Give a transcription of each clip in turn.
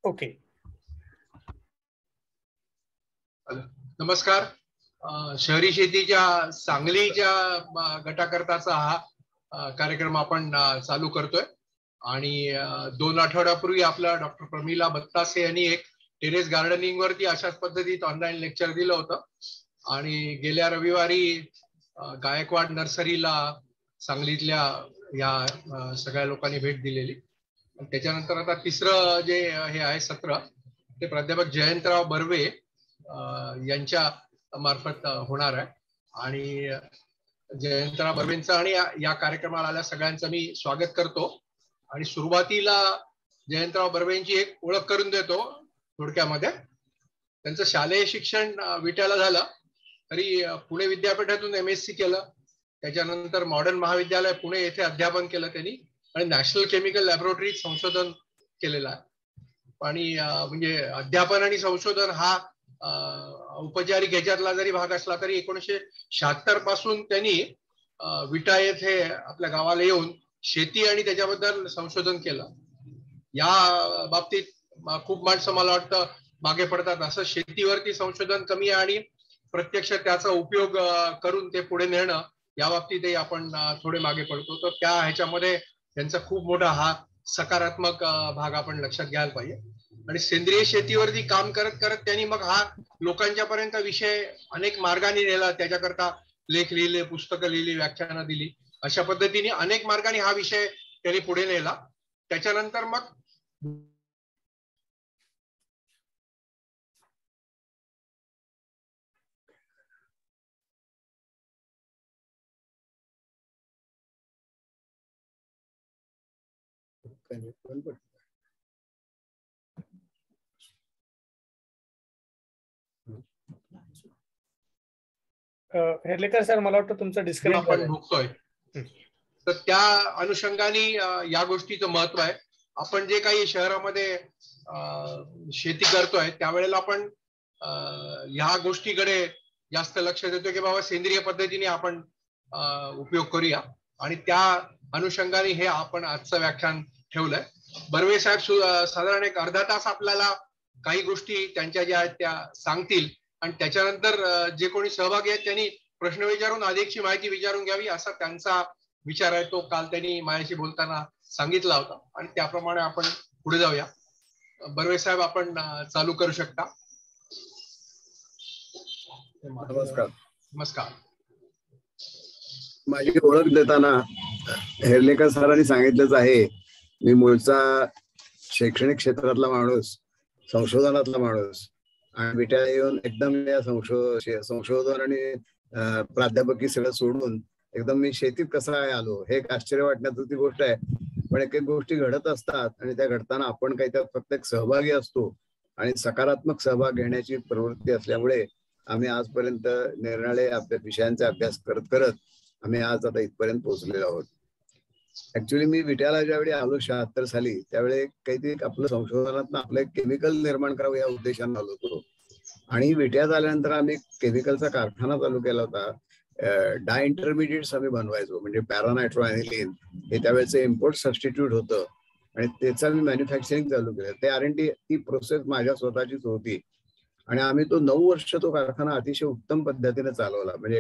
Okay. नमस्कार. शहरी शेतीच्या सांगलीच्या गटाकरताचा हा कार्यक्रम आपण चालू करतोय आणि 2 आठवड्यापूर्वी आपला डॉक्टर प्रमिला बत्तासे यांनी एक टेरेस गार्डनिंग वरती अशाच पद्धतीत ऑनलाईन लेक्चर दिलं होतं आणि गेल्या रविवारी गायकवाड नर्सरीला सांगलीतल्या या सगळ्या लोकांनी भेट दिलेली. त्याच्यानंतर आता तिसरं जे हे आहे सत्र ते प्राध्यापक जयंतराव बर्वे यांच्या मार्फत होणार आहे आणि जयंतराव बर्वेंचं आणि या कार्यक्रमाला आल्या सगळ्यांचं मी स्वागत करतो. आणि सुरुवातीला जयंतराव बर्वेंची एक ओळख करून देतो थोडक्यामध्ये. त्यांचं शालेय शिक्षण विट्याला झालं, तरी पुणे विद्यापीठातून MSc केलं. त्याच्यानंतर मॉडर्न महाविद्यालय पुणे येथे अध्यापन केलं त्यांनी आणि नॅशनल केमिकल लॅबोरेटरीत संशोधन केलेलं आहे. आणि म्हणजे अध्यापन आणि संशोधन हा औपचारिक ह्याच्यातला जरी भाग असला तरी 1976 पासून त्यांनी विटा येथे आपल्या गावाला येऊन शेती आणि त्याच्याबद्दल संशोधन केलं. या बाबतीत खूप माणसं मला वाटतं मागे पडतात. असं शेतीवरती संशोधन कमी आहे आणि प्रत्यक्ष त्याचा उपयोग करून ते पुढे नेणं या बाबतीतही आपण थोडे मागे पडतो. तर त्या ह्याच्यामध्ये त्यांचा खूप मोठा हा सकारात्मक भाग आपण लक्षात घ्यायला पाहिजे. आणि सेंद्रिय शेतीवरती काम करत करत त्यांनी मग हा लोकांच्या पर्यंत विषय अनेक मार्गाने नेला. त्याच्याकरता लेख लिहिले, पुस्तकं लिहिली, व्याख्यानं दिली. अशा पद्धतीने अनेक मार्गाने हा विषय त्यांनी पुढे नेला. त्याच्यानंतर मग हेर्लेकर सर, मला वाटतं तुमचं डिस्कनेक्ट आपण भोगतोय. तर त्या अनुषंगाने या गोष्टीचं महत्व आहे. आपण जे काही शहरामध्ये शेती करतोय त्यावेळेला आपण ह्या गोष्टीकडे जास्त लक्ष देतो की बाबा सेंद्रिय पद्धतीने आपण उपयोग करूया आणि त्या अनुषंगाने हे आपण आजचं व्याख्यान ठेवलंय. बर्वे साहेब साधारण एक अर्धा तास आपल्याला काही गोष्टी त्यांच्या ज्या आहेत त्या सांगतील आणि त्याच्यानंतर जे कोणी सहभागी आहेत त्यांनी प्रश्न विचारून अधिकची माहिती विचारून घ्यावी असा त्यांचा विचार आहे. तो काल त्यांनी माझ्याशी बोलताना सांगितला होता आणि त्याप्रमाणे आपण पुढे जाऊया. बर्वे साहेब, आपण चालू करू शकता. नमस्कार. नमस्कार. माझी ओळख देताना हेर्लेकर सरांनी सांगितलंच आहे, मी मूळचा शैक्षणिक क्षेत्रातला माणूस, संशोधनातला माणूस आणि विट्याला येऊन एकदम या संशोधन आणि प्राध्यापकी सगळं सोडून एकदम मी शेतीत कसा आहे आलो, हे एक आश्चर्य वाटण्याची गोष्ट आहे. पण एक एक गोष्टी घडत असतात आणि त्या घडताना आपण काही त्यात फक्त एक सहभागी असतो आणि सकारात्मक सहभाग घेण्याची प्रवृत्ती असल्यामुळे आम्ही आजपर्यंत निरनिराळे विषयांचा अभ्यास करत करत आम्ही आज आता इथपर्यंत पोहोचलेलो आहोत. ऍक्च्युली मी विट्याला ज्यावेळी आलो 76 साली, त्यावेळी काहीतरी आपलं संशोधनात आपलं एक केमिकल निर्माण करावं या उद्देशाने आलो होतो. आणि विट्यात आल्यानंतर आम्ही केमिकलचा कारखाना चालू केला होता. डाय इंटरमिडिएट्स आम्ही बनवायचो, म्हणजे पॅरानायट्रोॲनिलीन हे त्यावेळेचं इम्पोर्ट सबस्टिट्यूट होतं आणि त्याचं आम्ही मॅन्युफॅक्चरिंग चालू केलं. ते R&D ती प्रोसेस माझ्या स्वतःचीच होती आणि आम्ही तो 9 वर्ष तो कारखाना अतिशय उत्तम पद्धतीने चालवला. म्हणजे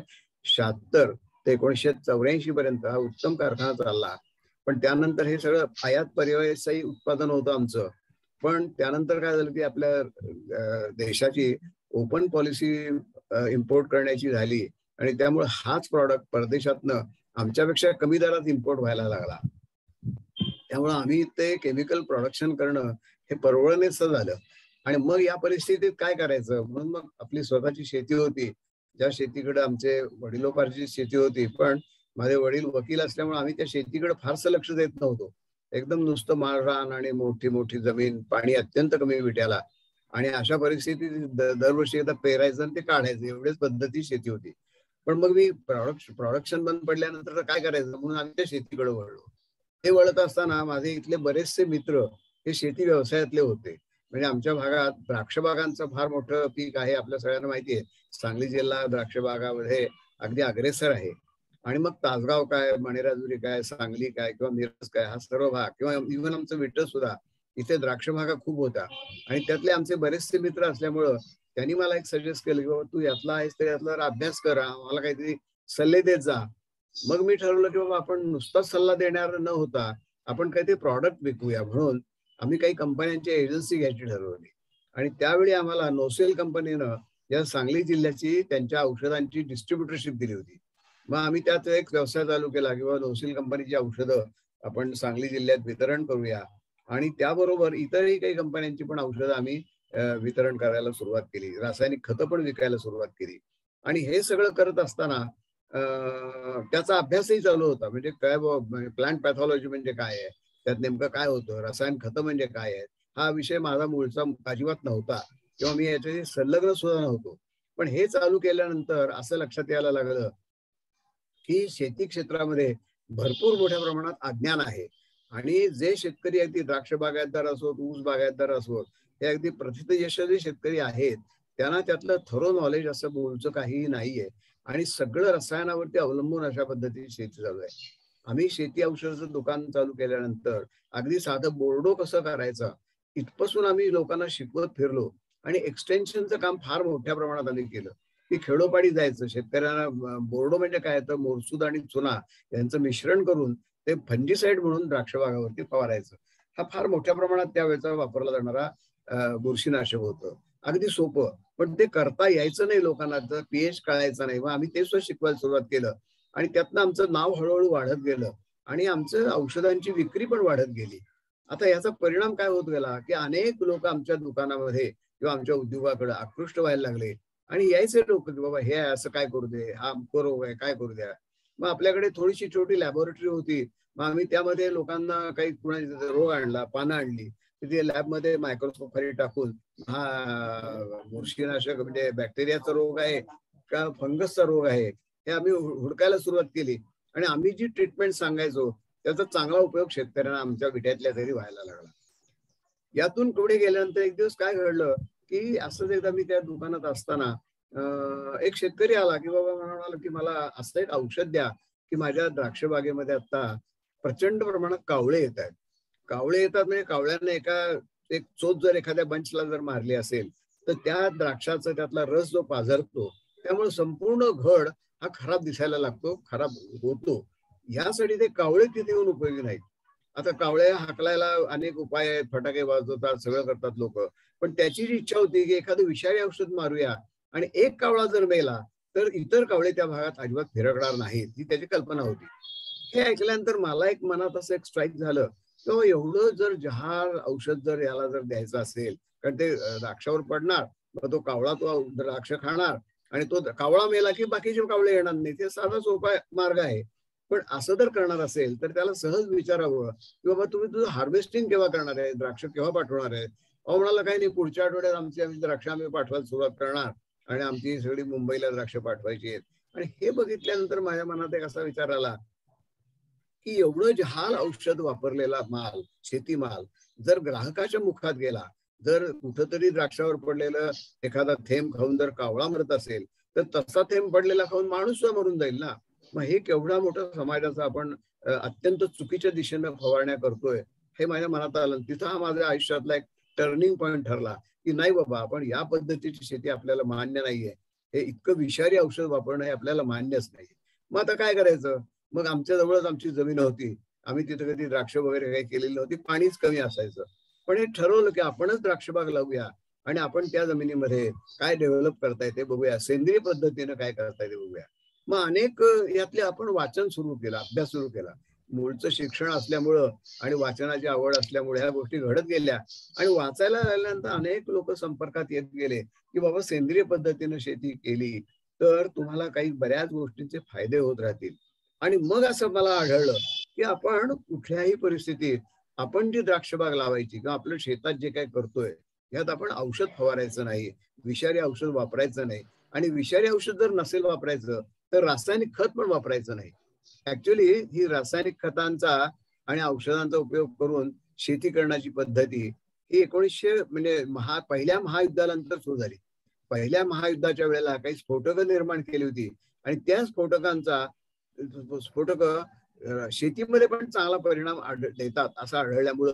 1976 ते 1984 पर्यंत हा उत्तम कारखाना चालला. पण त्यानंतर हे सगळं आयात पर्यायी उत्पादन होतं आमचं. पण त्यानंतर काय झालं की आपल्या देशाची ओपन पॉलिसी इम्पोर्ट करण्याची झाली आणि त्यामुळे हाच प्रॉडक्ट परदेशातनं आमच्यापेक्षा कमी दरात इम्पोर्ट व्हायला लागला. त्यामुळे आम्ही ते केमिकल प्रोडक्शन करणं हे परवडण्याचं झालं. आणि मग या परिस्थितीत काय करायचं म्हणून मग आपली स्वतःची शेती होती, ज्या शेतीकडे आमचे वडिलोपार्जित शेती होती. पण माझे वडील वकील असल्यामुळे आम्ही त्या शेतीकडे फारसं लक्ष देत नव्हतो. एकदम नुसतं माळरान आणि मोठी मोठी जमीन, पाणी अत्यंत कमी विट्याला आणि अशा परिस्थितीत दरवर्षी एकदा पेरायचं आणि ते काढायचं, एवढेच पद्धती शेती होती. पण मग मी प्रोडक्शन बंद पडल्यानंतर काय करायचं म्हणून आम्ही त्या शेतीकडे वळलो. ते वळत असताना माझे इथले बरेचसे मित्र हे शेती व्यवसायातले होते. म्हणजे आमच्या भागात द्राक्ष बागांचं फार मोठं पीक आहे, आपल्या सगळ्यांना माहिती आहे. सांगली जिल्हा द्राक्ष बागामध्ये अगदी अग्रेसर आहे. आणि मग तासगाव काय, मणेराजुरी काय, सांगली काय किंवा मिरज काय, हा सर्व भाग किंवा इव्हन आमचं विट्टल सुद्धा इथे द्राक्ष बागा खूप होत्या आणि त्यातले आमचे बरेचसे मित्र असल्यामुळं त्यांनी मला एक सजेस्ट केलं की बाबा तू यातला आहेस तर यातला अभ्यास करा, मला काहीतरी सल्ले देत जा. मग मी ठरवलं की बाबा आपण नुसताच सल्ला देणार न होता आपण काहीतरी प्रॉडक्ट विकूया, म्हणून आम्ही काही कंपन्यांची एजन्सी घ्यायची ठरवली. आणि त्यावेळी आम्हाला नोसेल कंपनीनं या सांगली जिल्ह्याची त्यांच्या औषधांची डिस्ट्रीब्युटरशिप दिली होती. मग आम्ही त्यात एक व्यवसाय चालू केला की बाबा नोसेल कंपनीची औषधं आपण सांगली जिल्ह्यात वितरण करूया आणि त्याबरोबर इतरही काही कंपन्यांची पण औषधं आम्ही वितरण करायला सुरुवात केली, रासायनिक खतं पण विकायला सुरुवात केली. आणि हे सगळं करत असताना त्याचा अभ्यासही चालू होता. म्हणजे काय प्लांट पॅथॉलॉजी म्हणजे काय आहे, त्यात नेमकं काय होतं, रसायन खतं म्हणजे काय आहे, हा विषय माझा मूळचा अजिबात नव्हता किंवा मी याच्याशी संलग्न सुद्धा नव्हतो. पण हे चालू केल्यानंतर असं लक्षात यायला लागलं की शेती क्षेत्रामध्ये भरपूर मोठ्या प्रमाणात अज्ञान आहे आणि जे शेतकरी अगदी द्राक्ष बागायतदार असोत, ऊस बागायतदार असोत, हे अगदी प्रथितयशस्वी शेतकरी आहेत, त्यांना त्यातलं थरो नॉलेज असं बोलचं काहीही नाहीये आणि सगळं रसायनावरती अवलंबून अशा पद्धतीची शेती चालू आहे. आम्ही शेती औषधाचं दुकान चालू केल्यानंतर अगदी साधं बोर्डो कसं करायचं इथपासून आम्ही लोकांना शिकवत फिरलो आणि एक्सटेन्शनचं काम फार मोठ्या प्रमाणात आम्ही केलं. की खेडोपाडी जायचं, शेतकऱ्यांना बोर्डो म्हणजे काय तर मोरसूद आणि चुना यांचं मिश्रण करून ते फंजीसाईड म्हणून द्राक्ष बागावरती फवारायचं. हा फार मोठ्या प्रमाणात त्यावेळेचा वापरला जाणारा बुरशीनाशक होतं. अगदी सोपं, पण ते करता यायचं नाही लोकांना, तर पीएच कळायचं नाही. मग आम्ही ते सुद्धा शिकवायला सुरुवात केलं आणि त्यातनं आमचं नाव हळूहळू वाढत गेलं आणि आमचं औषधांची विक्री पण वाढत गेली. आता याचा परिणाम काय होत गेला की अनेक लोक आमच्या दुकानामध्ये किंवा आमच्या उद्योगाकडे आकृष्ट व्हायला लागले आणि यायचे लोक की बाबा हे असं काय करू दे, हा रोग आहे काय करू द्या. मग आपल्याकडे थोडीशी छोटी लॅबोरेटरी होती. मग आम्ही त्यामध्ये लोकांना काही कुणा रोग आणला, पानं आणली, तिथे लॅबमध्ये मायक्रोस्कोप खाली टाकून हा बुरशीनाशक म्हणजे बॅक्टेरियाचा रोग आहे का फंगसचा रोग आहे हे आम्ही हुडकायला सुरुवात केली आणि आम्ही जी ट्रीटमेंट सांगायचो त्याचा चांगला उपयोग शेतकऱ्यांना आमच्या विट्यातल्या तरी व्हायला लागला. यातून पुढे गेल्यानंतर एक दिवस काय घडलं की असंच एकदा मी त्या दुकानात असताना एक शेतकरी आला की बाबा म्हणाला की मला असं एक औषध द्या की माझ्या द्राक्ष बागेमध्ये आता प्रचंड प्रमाणात कावळे येत आहेत. कावळे येतात म्हणजे कावळ्यांना एक चोच जर एखाद्या बंचला जर मारली असेल तर त्या द्राक्षाचा त्यातला रस जो पाझरतो त्यामुळे संपूर्ण घड हा खराब दिसायला लागतो, खराब होतो. यासाठी ते कावळे तिथे येऊन उपयोगी नाहीत. आता कावळे हाकलायला अनेक उपाय आहेत, फटाके वाजवतात, सगळं करतात लोक, पण त्याची जी इच्छा होती की एखादं विषारी औषध मारूया आणि एक कावळा जर मेला तर इतर कावळे त्या भागात अजिबात फिरकणार नाहीत, ही त्याची कल्पना होती. हे ऐकल्यानंतर मला एक मनात असं एक स्ट्राईक झालं किंवा एवढं जर जहार औषध जर याला जर द्यायचं असेल, कारण ते द्राक्षावर पडणार, मग तो कावळा तो द्राक्ष खाणार आणि तो कावळा मेला की बाकीचे कावळे येणार नाही, ते साधा सोपा मार्ग आहे. पण असं जर करणार असेल तर त्याला सहज विचारावं की बाबा तुम्ही तुझं हार्वेस्टिंग केव्हा करणार आहे, द्राक्ष केव्हा पाठवणार आहे. अहो म्हणाला काही नाही, पुढच्या आठवड्यात आम्ही द्राक्ष आम्ही पाठवायला सुरुवात करणार आणि आमची सगळी मुंबईला द्राक्ष पाठवायची आहेत. आणि हे बघितल्यानंतर माझ्या मनात एक असा विचार आला की एवढं जहाल औषध वापरलेला माल, शेतीमाल जर ग्राहकाच्या मुखात गेला, जर कुठंतरी द्राक्षावर पडलेलं एखादा थेंब खाऊन जर कावळा मरत असेल तर तसा थेंब पडलेला खाऊन माणूस सुद्धा मरून जाईल ना. मग हे केवढा मोठा समाजाचा आपण अत्यंत चुकीच्या दिशेनं फवारण्या करतोय हे माझ्या मनात आलं. तिथं हा माझ्या आयुष्यातला एक टर्निंग पॉइंट ठरला की नाही बाबा, आपण या पद्धतीची शेती आपल्याला मान्य नाहीये, हे इतकं विषारी औषध वापरणं हे आपल्याला मान्यच नाही. मग आता काय करायचं. मग आमच्या जवळच आमची जमीन होती, आम्ही तिथे कधी द्राक्ष वगैरे काही केलेली नव्हती, पाणीच कमी असायचं. पण हे ठरवलं की आपणच द्राक्षबाग लावूया आणि आपण त्या जमिनीमध्ये काय डेव्हलप करता येते बघूया, सेंद्रिय पद्धतीनं काय करता येते बघूया. मग अनेक यातले आपण वाचन सुरू केलं, अभ्यास सुरू केला. मूळचं शिक्षण असल्यामुळं आणि वाचनाची आवड असल्यामुळे ह्या गोष्टी घडत गेल्या आणि वाचायला लागल्यानंतर अनेक लोक संपर्कात येत गेले की बाबा सेंद्रिय पद्धतीनं शेती केली तर तुम्हाला काही बऱ्याच गोष्टींचे फायदे होत राहतील. आणि मग असं मला आढळलं की आपण कुठल्याही परिस्थितीत आपण जी द्राक्षबाग लावायची किंवा आपल्या शेतात जे काही करतोय यात आपण औषध फवारायचं नाही, विषारी औषध वापरायचं नाही. आणि विषारी औषध जर नसेल वापरायचं तर रासायनिक खत पण वापरायचं नाही. ऍक्च्युली ही रासायनिक खतांचा आणि औषधांचा उपयोग करून शेती करण्याची पद्धती ही 1900 म्हणजे पहिल्या महायुद्धानंतर सुरू झाली. पहिल्या महायुद्धाच्या वेळेला काही स्फोटकं निर्माण केली होती आणि त्या स्फोटक शेतीमध्ये पण चांगला परिणाम देतात असं आढळल्यामुळं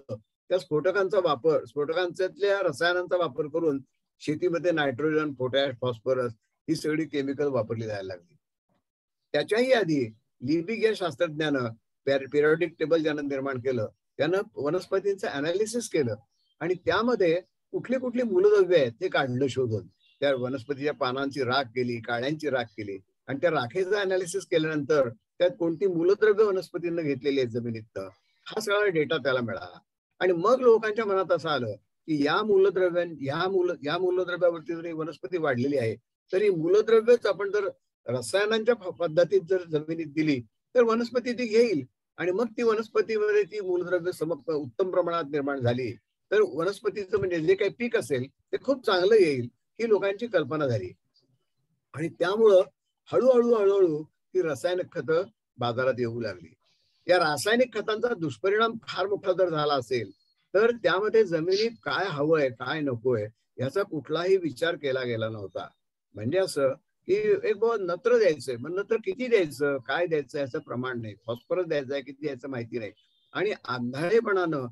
त्या स्फोटकांच्या रसायनांचा वापर करून शेतीमध्ये नायट्रोजन, पोटॅश, फॉस्फरस ही सगळी केमिकल वापरली जायला लागली. त्याच्याही आधी लिबिक या शास्त्रज्ञानं पिरियॉडिक टेबल ज्यानं निर्माण केलं, त्यानं वनस्पतींचं अनालिसिस केलं आणि त्यामध्ये कुठली कुठली मूलद्रव्य आहेत ते काढलं शोधून. त्या वनस्पतीच्या पानांची राख केली, काड्यांची राख केली आणि त्या राखेचं अनालिसिस केल्यानंतर त्यात कोणती मूलद्रव्य वनस्पतींना घेतलेली आहेत जमिनीत, हा सगळा डेटा त्याला मिळाला. आणि मग लोकांच्या मनात असं आलं की या मूलद्रव्यावरती जरी वनस्पती वाढलेली आहे तरी मूलद्रव्यच आपण जर रसायनांच्या पद्धतीत जर जमिनीत दिली तर वनस्पती ती घेईल आणि मग ती वनस्पतीमध्ये ती मूलद्रव्य उत्तम प्रमाणात निर्माण झाली तर वनस्पतीचं म्हणजे जे काही पीक असेल ते खूप चांगलं येईल, ही लोकांची कल्पना झाली. आणि त्यामुळं हळूहळू ही रासायनिक खतं बाजारात येऊ लागली. या रासायनिक खतांचा दुष्परिणाम फार मोठा जर झाला असेल तर त्यामध्ये जमिनीत काय हवंय काय नकोय याचा कुठलाही विचार केला गेला नव्हता. म्हणजे असं की एक बाबा नत्र द्यायचंय, मग नत्र किती द्यायचं, काय द्यायचं याचं प्रमाण नाही, फॉस्फरस द्यायचंय किती द्यायचं माहिती नाही आणि आंधळेपणानं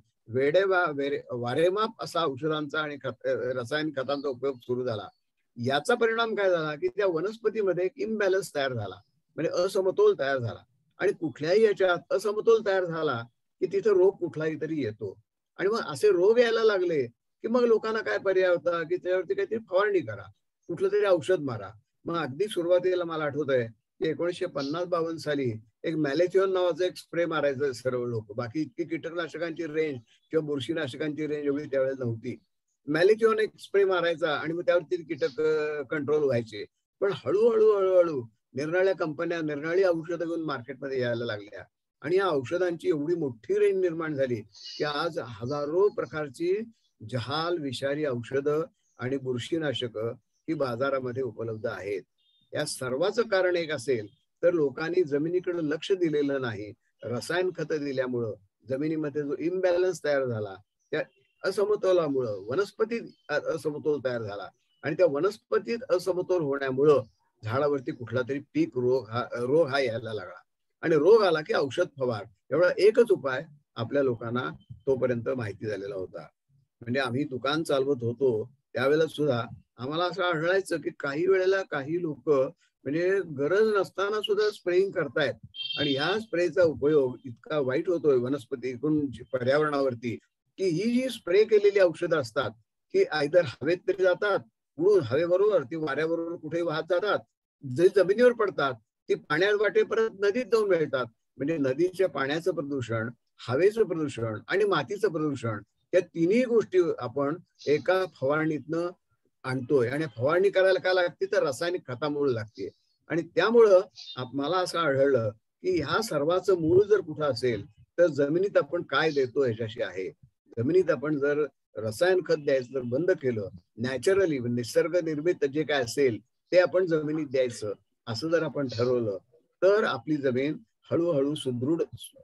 वारेमाप असा औषधांचा आणि रासायनिक खतांचा उपयोग सुरू झाला. याचा परिणाम काय झाला की त्या वनस्पतीमध्ये एक इम्बॅलन्स तयार झाला, म्हणजे असमतोल तयार झाला. आणि कुठल्याही याच्यात असमतोल तयार झाला की तिथे रोग कुठलाही तरी येतो. आणि मग असे रोग यायला लागले की मग लोकांना काय पर्याय होता की त्याच्यावरती काहीतरी फवारणी करा, कुठलं तरी औषध मारा. मग अगदी सुरुवातीला मला आठवत आहे की 1950-52 साली एक मॅलेथिओन नावाचा एक स्प्रे मारायचं सर्व लोक. बाकी इतकी कीटकनाशकांची रेंज किंवा बुरशीनाशकांची रेंज एवढी त्यावेळेला नव्हती. मॅलेथिओन एक स्प्रे मारायचा आणि मग त्यावरती कीटक कंट्रोल व्हायचे. पण हळूहळू निरनिराळ्या कंपन्या निरनिराळी औषधं घेऊन मार्केटमध्ये यायला लागल्या आणि या औषधांची एवढी मोठी रेंज निर्माण झाली की आज हजारो प्रकारची जहाल, विषारी औषधं आणि बुरशीनाशकं ही बाजारामध्ये उपलब्ध आहेत. या सर्वाचं कारण एक असेल तर लोकांनी जमिनीकडे लक्ष दिलेलं नाही. रसायन खतं दिल्यामुळं जमिनीमध्ये जो इम्बॅलन्स तयार झाला, त्या असमतोलामुळं वनस्पतीत असमतोल तयार झाला आणि त्या वनस्पतीत असमतोल होण्यामुळं झाडावरती कुठला तरी पीक रोग हा यायला लागला. आणि रोग आला की औषध फवार, एवढा एकच उपाय आपल्या लोकांना तोपर्यंत माहिती झालेला होता. म्हणजे आम्ही दुकान चालवत होतो त्यावेळेला सुद्धा आम्हाला असं आढळायचं की काही वेळेला काही लोक म्हणजे गरज नसताना सुद्धा स्प्रेइंग करतायत आणि ह्या स्प्रेचा उपयोग इतका वाईट होतोय वनस्पती पर्यावरणावरती की ही जी स्प्रे केलेली औषधं असतात की आयदर हवेत तरी जातात, उडून हवेबरोबर ती वाऱ्याबरोबर कुठेही वाहत जातात, जे जमिनीवर पडतात ती पाण्यात वाटे परत नदीत जाऊन मिळतात. म्हणजे नदीच्या पाण्याचं प्रदूषण, हवेचं प्रदूषण आणि मातीचं प्रदूषण या तिन्ही गोष्टी आपण एका फवारणीतनं आणतोय. आणि फवारणी करायला काय लागते तर रासायनिक खतामुळे लागते. आणि त्यामुळं मला असं आढळलं की ह्या सर्वाचं मूळ जर कुठं असेल तर जमिनीत आपण काय देतो याच्याशी आहे. जमिनीत आपण जर रसायन खत द्यायचं जर बंद केलं, नॅचरली निसर्ग निर्मित जे काय असेल ते आपण जमिनीत द्यायचं असं जर आपण ठरवलं तर आपली जमीन हळूहळू सुदृढ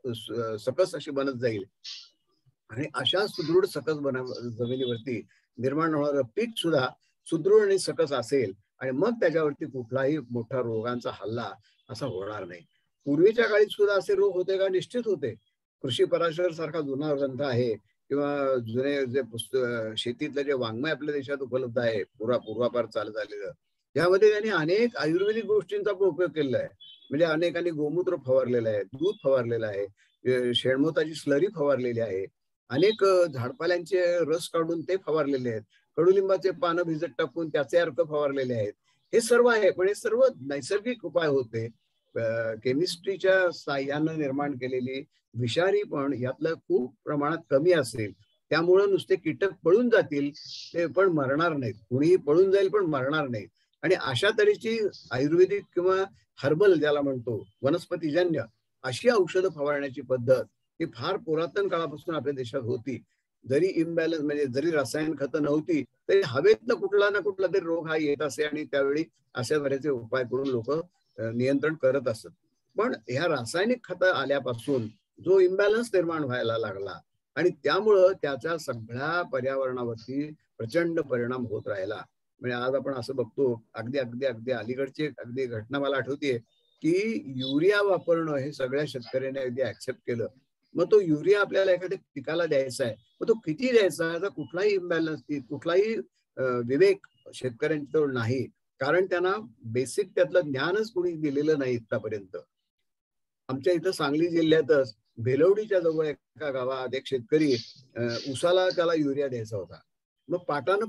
सकस अशी बनत जाईल. आणि अशा सुदृढ सकस जमिनीवरती निर्माण होणारं पीक सुद्धा सुदृढ आणि सकस असेल आणि मग त्याच्यावरती कुठलाही मोठा रोगांचा हल्ला असा होणार नाही. पूर्वीच्या काळी सुद्धा असे रोग होते का? निश्चित होते. कृषी पराशर सारखा जुना ग्रंथ आहे किंवा जुने जे शेतीतलं जे वाङ्मय आपल्या देशात उपलब्ध आहे पूर्वापार चालत आलेलं, यामध्ये त्यांनी अनेक आयुर्वेदिक गोष्टींचा पण उपयोग केलेला आहे. म्हणजे अनेकांनी गोमूत्र फवारलेलं आहे, दूध फवारलेलं आहे, शेणमोताची स्लरी फवारलेली आहे, अनेक झाडपाल्यांचे रस काढून ते फवारलेले आहेत, कडुलिंबाचे पानं भिजत टाकून त्याचे अर्क फवारलेले आहेत. हे सर्व आहे, पण हे सर्व नैसर्गिक उपाय होते. केमिस्ट्रीच्या साह्यानं निर्माण केलेली विषारी पण यातलं खूप प्रमाणात कमी असेल, त्यामुळं नुसते कीटक पळून जातील ते पण मरणार नाहीत. कुणीही पळून जाईल पण मरणार नाहीत. आणि अशा तऱ्हेची आयुर्वेदिक किंवा हर्बल ज्याला म्हणतो वनस्पतीजन्य अशी औषधं फवारण्याची पद्धत ही फार पुरातन काळापासून आपल्या देशात होती. जरी इम्बॅलन्स म्हणजे जरी रसायन खतं नव्हती तरी हवेतनं कुठला ना कुठला तरी रोग हा येत असे आणि त्यावेळी अशा बरेचसे उपाय करून लोक नियंत्रण करत असत. पण ह्या रासायनिक खतं आल्यापासून जो इम्बॅलन्स निर्माण व्हायला लागला आणि त्यामुळं त्याच्या सगळ्या पर्यावरणावरती प्रचंड परिणाम होत राहिला. म्हणजे आज आपण असं बघतो, अगदी अगदी अगदी अलीकडची अगदी घटना मला आठवतीये की युरिया वापरणं हे सगळ्या शेतकऱ्यांनी अगदी ऍक्सेप्ट केलं. मग तो युरिया आपल्याला एखाद्या पिकाला द्यायचा आहे, मग तो किती द्यायचा याचा कुठलाही इम्बॅलन्स, कुठलाही विवेक शेतकऱ्यांजवळ नाही, कारण त्यांना बेसिक त्यातलं ज्ञानच कोणी दिलेलं नाही आतापर्यंत. आमच्या इथं सांगली जिल्ह्यातच भेलवडीच्या जवळ एका गावात एक शेतकरी ऊसाला त्याला युरिया द्यायचा होता. मग पाटानं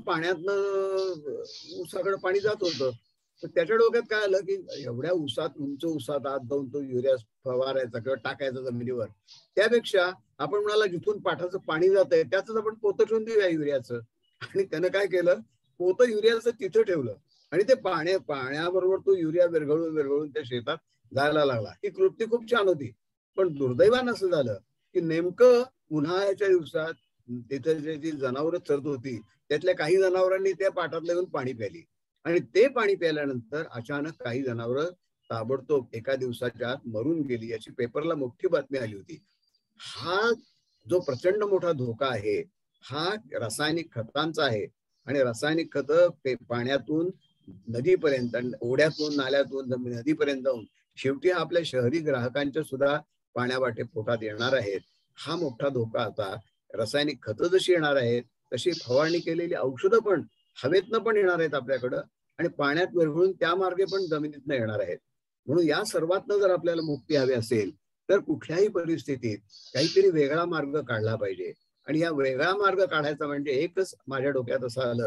पाण्यातनं ऊसाकडे पाणी जात होतं. तर त्याच्या डोक्यात काय आलं की एवढ्या ऊसात, उंच ऊसात आत जाऊन तो युरिया फवारायचा किंवा टाकायचा जमिनीवर, त्यापेक्षा आपण म्हणाला जिथून पाटाचं पाणी जात आहे त्याच आपण पोतं ठेवून देऊया युरियाचं. आणि त्यानं काय केलं, पोतं युरियाचं तिथं ठेवलं आणि ते पाण्याबरोबर तो युरिया विरघळून त्या शेतात जायला लागला. ही कृती खूप छान होती, पण दुर्दैवानं असं झालं की नेमकं उन्हाळ्याच्या दिवसात तिथे जी जनावरं चरत होती त्यातल्या काही जनावरांनी त्या पाटातल्या येऊन पाणी प्यायली आणि ते पाणी प्यायल्यानंतर अचानक काही जनावरं ताबडतोब एका दिवसाच्या आत मरून गेली, याची पेपरला मोठी बातमी आली होती. हा जो प्रचंड मोठा धोका आहे हा रासायनिक खतांचा आहे आणि रासायनिक खतं पाण्यातून नदीपर्यंत, ओढ्यातून, नाल्यातून नदीपर्यंत जाऊन शेवटी आपल्या शहरी ग्राहकांच्या सुद्धा पाण्यावाटे पोटात येणार आहेत. हा मोठा धोका आता रासायनिक खतं जशी येणार आहेत तशी फवारणी केलेली औषधं पण हवेतनं पण येणार आहेत आपल्याकडं आणि पाण्यात विरघळून त्या मार्गे पण जमिनीतनं येणार आहेत. म्हणून या सर्वातनं जर आपल्याला मुक्ती हवी असेल तर कुठल्याही परिस्थितीत काहीतरी वेगळा मार्ग काढला पाहिजे. आणि या वेगळा मार्ग काढायचा म्हणजे एकच माझ्या डोक्यात असं आलं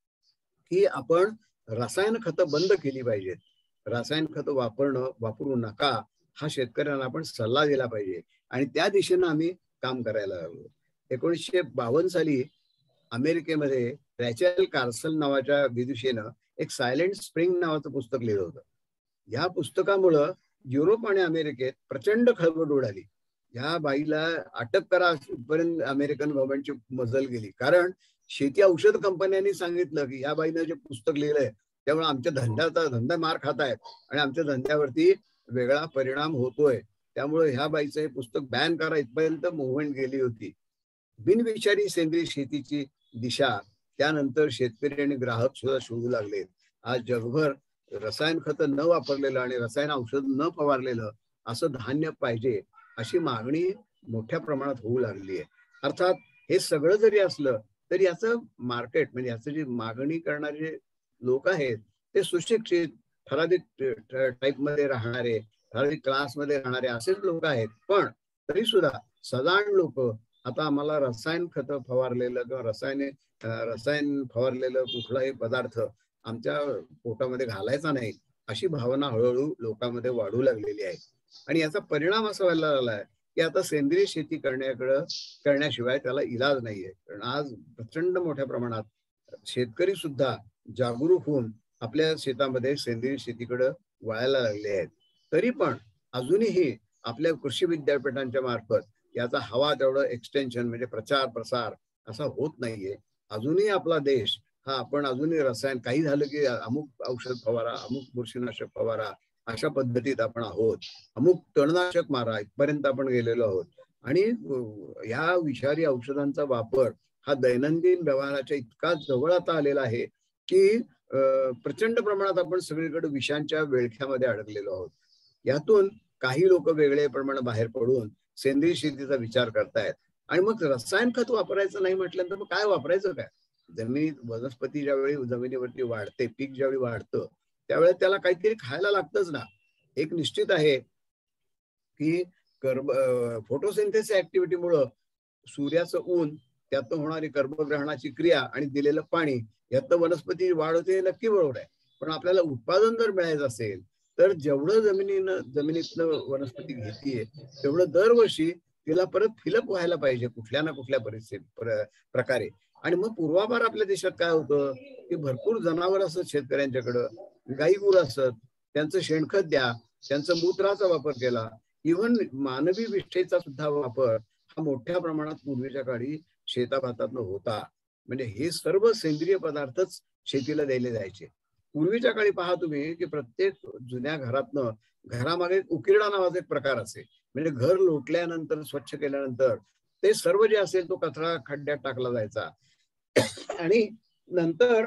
की आपण रसायन खतं बंद केली पाहिजेत. रासायन खतं वापरू नका हा शेतकऱ्यांना आपण सल्ला दिला पाहिजे आणि त्या दिशेनं आम्ही काम करायला लागलो. 1952 साली अमेरिकेमध्ये रॅचेल कार्सन नावाच्या विदुषीनं एक सायलेंट स्प्रिंग नावाचं पुस्तक लिहिलं होतं. या पुस्तकामुळं युरोप आणि अमेरिकेत प्रचंड खळबळ उडाली. या बाईला अटक करा पर्यंत अमेरिकन गव्हर्नमेंटची मजल गेली, कारण शेती औषध कंपन्यांनी सांगितलं की या बाईनं जे पुस्तक लिहिलंय त्यामुळे आमच्या धंदा मार खात आहेत आणि आमच्या धंद्यावरती वेगळा परिणाम होतोय, त्यामुळे ह्या बाईचं हे पुस्तक बॅन करा इथपर्यंत मुव्हमेंट गेली होती. बिनविषारी सेंद्रिय शेतीची दिशा त्यानंतर शेतकरी आणि ग्राहक सुद्धा शोधू लागले. आज जगभर रसायन खतं न वापरलेलं आणि रसायन औषध न फवारलेलं असं धान्य पाहिजे अशी मागणी मोठ्या प्रमाणात होऊ लागली आहे. अर्थात हे सगळं जरी असलं तरी याचं मार्केट म्हणजे याचं जे मागणी करणारे लोक आहेत ते सुशिक्षित, ठराविक टाईप मध्ये राहणारे, ठराविक क्लासमध्ये राहणारे असेच लोक आहेत. पण तरी सुद्धा साधारण लोक आता आम्हाला रसायन खतं फवारलेलं किंवा रसायन फवारलेलं कुठलाही पदार्थ आमच्या पोटामध्ये घालायचा नाही अशी भावना हळूहळू लोकांमध्ये वाढू लागलेली आहे. आणि याचा परिणाम असा व्हायला लागलाय की आता सेंद्रिय शेती करण्याशिवाय त्याला इलाज नाहीये. कारण आज प्रचंड मोठ्या प्रमाणात शेतकरी सुद्धा जागरूक होऊन आपल्या शेतामध्ये सेंद्रिय शेतीकडे वळायला लागले आहेत. तरी पण अजूनही आपल्या कृषी विद्यापीठांच्या मार्फत याचा हवा तेवढं एक्सटेन्शन म्हणजे प्रचार प्रसार असा होत नाहीये. अजूनही आपला देश हा आपण अजूनही रसायन, काही झालं की अमुक औषध फवारा, अमुक बुरशीनाशक फवारा अशा पद्धतीत आपण आहोत, अमुक तणनाशक मारा इथपर्यंत आपण गेलेलो आहोत. आणि या विषारी औषधांचा वापर हा दैनंदिन व्यवहाराच्या इतका जवळ आता आलेला आहे की प्रचंड प्रमाणात आपण सगळीकडे विषांच्या विळख्यामध्ये अडकलेलो आहोत. यातून काही लोक वेगळे प्रमाणे बाहेर पडून सेंद्रिय शेतीचा विचार करतायत. आणि मग रसायन खत वापरायचं नाही म्हटल्यानंतर मग काय वापरायचं काय? जमिनीत वनस्पती ज्यावेळी जमिनीवरती वाढते, पीक ज्यावेळी वाढतं त्यावेळेस त्याला काहीतरी खायला लागतंच ना. एक निश्चित आहे की फोटोसिंथेसिस ऍक्टिव्हिटीमुळं सूर्याचं ऊन, त्यातनं होणारी कर्बग्रहणाची क्रिया आणि दिलेलं पाणी यातनं वनस्पती वाढ होते हे नक्की बरोबर आहे. पण आपल्याला उत्पादन जर मिळायचं असेल तर जेवढं जमिनीतनं वनस्पती घेतीये तेवढं दरवर्षी तिला परत फिलअप व्हायला पाहिजे कुठल्या ना कुठल्या प्रकारे. आणि मग पूर्वापार आपल्या देशात काय होतं की भरपूर जनावर असत शेतकऱ्यांच्याकडं, गाई गुरं असत, त्यांचं शेणखत द्या, त्यांचं मूत्राचा वापर केला, इव्हन मानवी विष्ठेचा सुद्धा वापर हा मोठ्या प्रमाणात पूर्वीच्या काळी शेताभातातनं होता. म्हणजे हे सर्व सेंद्रिय पदार्थच शेतीला द्यायले जायचे. पूर्वीच्या काळी पहा तुम्ही की प्रत्येक जुन्या घरातनं घरामागे उकिरडा नावाचा एक प्रकार असे, म्हणजे घर लोटल्यानंतर स्वच्छ केल्यानंतर ते सर्व जे असेल तो कचरा खड्ड्यात टाकला जायचा आणि नंतर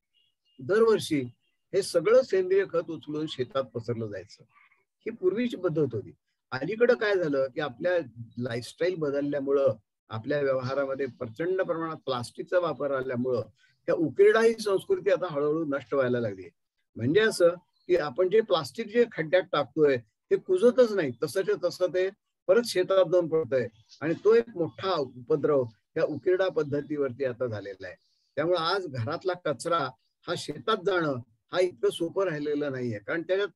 दरवर्षी हे सगळं सेंद्रिय खत उचलून शेतात पसरलं जायचं. ही पूर्वीची पद्धत होती. अलीकडं काय झालं की आपल्या लाईफस्टाईल बदलल्यामुळं, आपल्या व्यवहारामध्ये प्रचंड प्रमाणात प्लास्टिकचा वापर आल्यामुळं त्या उकिरडा ही संस्कृती आता हळूहळू नष्ट व्हायला लागली. म्हणजे असं की आपण जे प्लास्टिक जे खड्ड्यात टाकतोय ते कुजतच नाही, तसंच्या तसं ते परत शेतात जाऊन पडतंय. आणि तो एक मोठा उपद्रव त्या उकिरडा पद्धतीवरती आता झालेला आहे. त्यामुळे आज घरातला कचरा हा शेतात जाणं हा इतकं सोपं राहिलेलं नाहीये, कारण त्याच्यात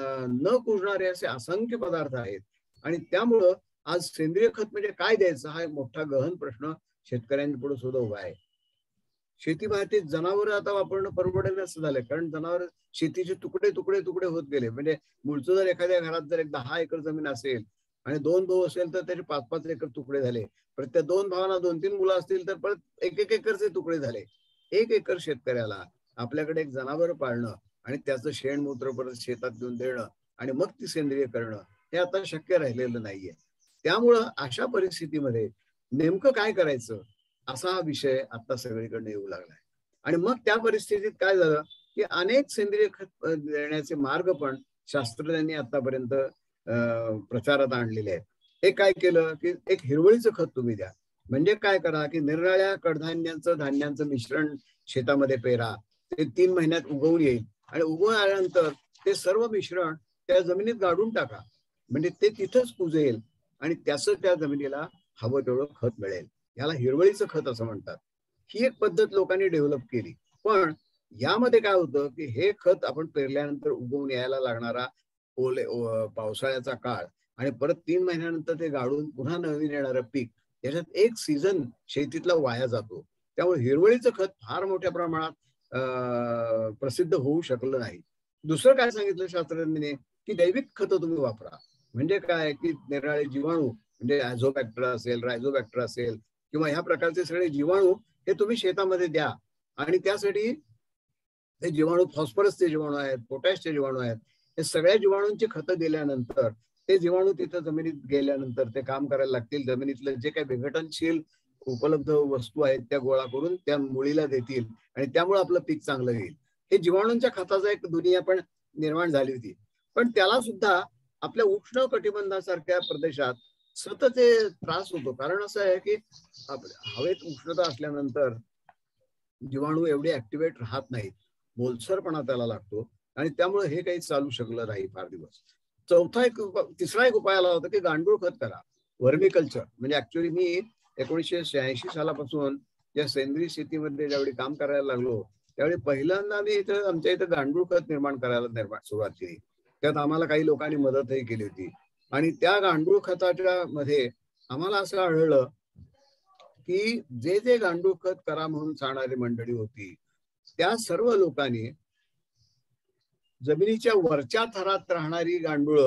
न कुजणारे असे असंख्य पदार्थ आहेत. आणि त्यामुळं आज सेंद्रिय खत म्हणजे काय द्यायचं हा एक मोठा गहन प्रश्न शेतकऱ्यांपुढे सुद्धा उभा आहे. शेती मातीत जनावर आता वापरणं परवडेल असं झालंय, कारण जनावर शेतीचे तुकडे तुकडे तुकडे होत गेले. म्हणजे मूळचं जर एखाद्या घरात जर एक 10 एकर जमीन असेल आणि 2 भाऊ असेल तर त्याचे 5-5 एकर तुकडे झाले. परत त्या 2 भावांना 2-3 मुलं असतील तर परत 1-1 एकरचे तुकडे झाले. 1 एकर शेतकऱ्याला आपल्याकडे एक जनावर पाळणं आणि त्याचं शेणमूत्र परत शेतात घेऊन देणं आणि मग ती सेंद्रिय करणं हे आता शक्य राहिलेलं नाहीये. त्यामुळं अशा परिस्थितीमध्ये नेमकं काय करायचं असा हा विषय आता सगळीकडे येऊ लागलाय. आणि मग त्या परिस्थितीत काय झालं की अनेक सेंद्रिय खत देण्याचे मार्ग पण शास्त्रज्ञांनी आतापर्यंत प्रचारात आणलेले आहेत. हे काय केलं की एक हिरवळीचं खत तुम्ही द्या. म्हणजे काय करा की निरनिराळ्या कडधान्यांचं धान्यांचं मिश्रण शेतामध्ये पेरा. ते 3 महिन्यात उगवून येईल आणि उगवून आल्यानंतर ते सर्व मिश्रण त्या जमिनीत गाडून टाका. म्हणजे ते तिथंच कुजेल आणि त्याचं त्या जमिनीला हवं तेवढं खत मिळेल. याला हिरवळीचं खत असं म्हणतात. ही एक पद्धत लोकांनी डेव्हलप केली. पण यामध्ये काय होतं की हे खत आपण पेरल्यानंतर उगवून यायला लागणारा पावसाळ्याचा काळ आणि परत 3 महिन्यानंतर ते गाडून पुन्हा नवीन येणारं पीक, याच्यात एक सीझन शेतीतला वाया जातो. त्यामुळे हिरवळीचं खत फार मोठ्या प्रमाणात प्रसिद्ध होऊ शकलं नाही. दुसरं काय सांगितलं शास्त्रज्ञांनी की जैविक खतं तुम्ही वापरा. म्हणजे काय की निरनिराळे जीवाणू म्हणजे ॲझोबॅक्टर असेल, रायझोबॅक्टर असेल किंवा ह्या प्रकारचे सगळे जीवाणू हे तुम्ही शेतामध्ये द्या. आणि त्यासाठी हे जीवाणू फॉस्फरसचे जीवाणू आहेत, पोटॅशचे जीवाणू आहेत. हे सगळ्या जीवाणूंची खतं दिल्यानंतर ते जीवाणू तिथं जमिनीत गेल्यानंतर ते काम करायला लागतील. जमिनीतलं जे काही विघटनशील उपलब्ध वस्तू आहेत त्या गोळा करून त्या मुळीला देतील आणि त्यामुळे आपलं पीक चांगलं येईल. हे जीवाणूंच्या खताचा एक दुनिया पण निर्माण झाली होती. पण त्याला सुद्धा आपल्या उष्ण कटिबंधासारख्या प्रदेशात सतत त्रास होतो. कारण असं आहे की हवेत उष्णता असल्यानंतर जीवाणू एवढे ऍक्टिव्हेट राहत नाहीत, मोलसरपणा त्याला लागतो आणि त्यामुळे हे काही चालू शकलं नाही फार दिवस. तिसरा एक उपाय आला होता की गांडूळ खत करा, व्हर्मी कल्चर. म्हणजे ऍक्च्युअली मी 1986 सालापासून या सेंद्रिय शेतीमध्ये ज्यावेळी काम करायला लागलो त्यावेळी पहिल्यांदा मी इथं आमच्या इथं गांडूळ खत निर्माण करायला सुरुवात केली. त्यात आम्हाला काही लोकांनी मदतही केली होती. आणि त्या गांडूळ खताच्या मध्ये आम्हाला असं आढळलं की जे जे गांडूळ खत करा म्हणून सांगणारी मंडळी होती त्या सर्व लोकांनी जमिनीच्या वरच्या थरात राहणारी गांडूळ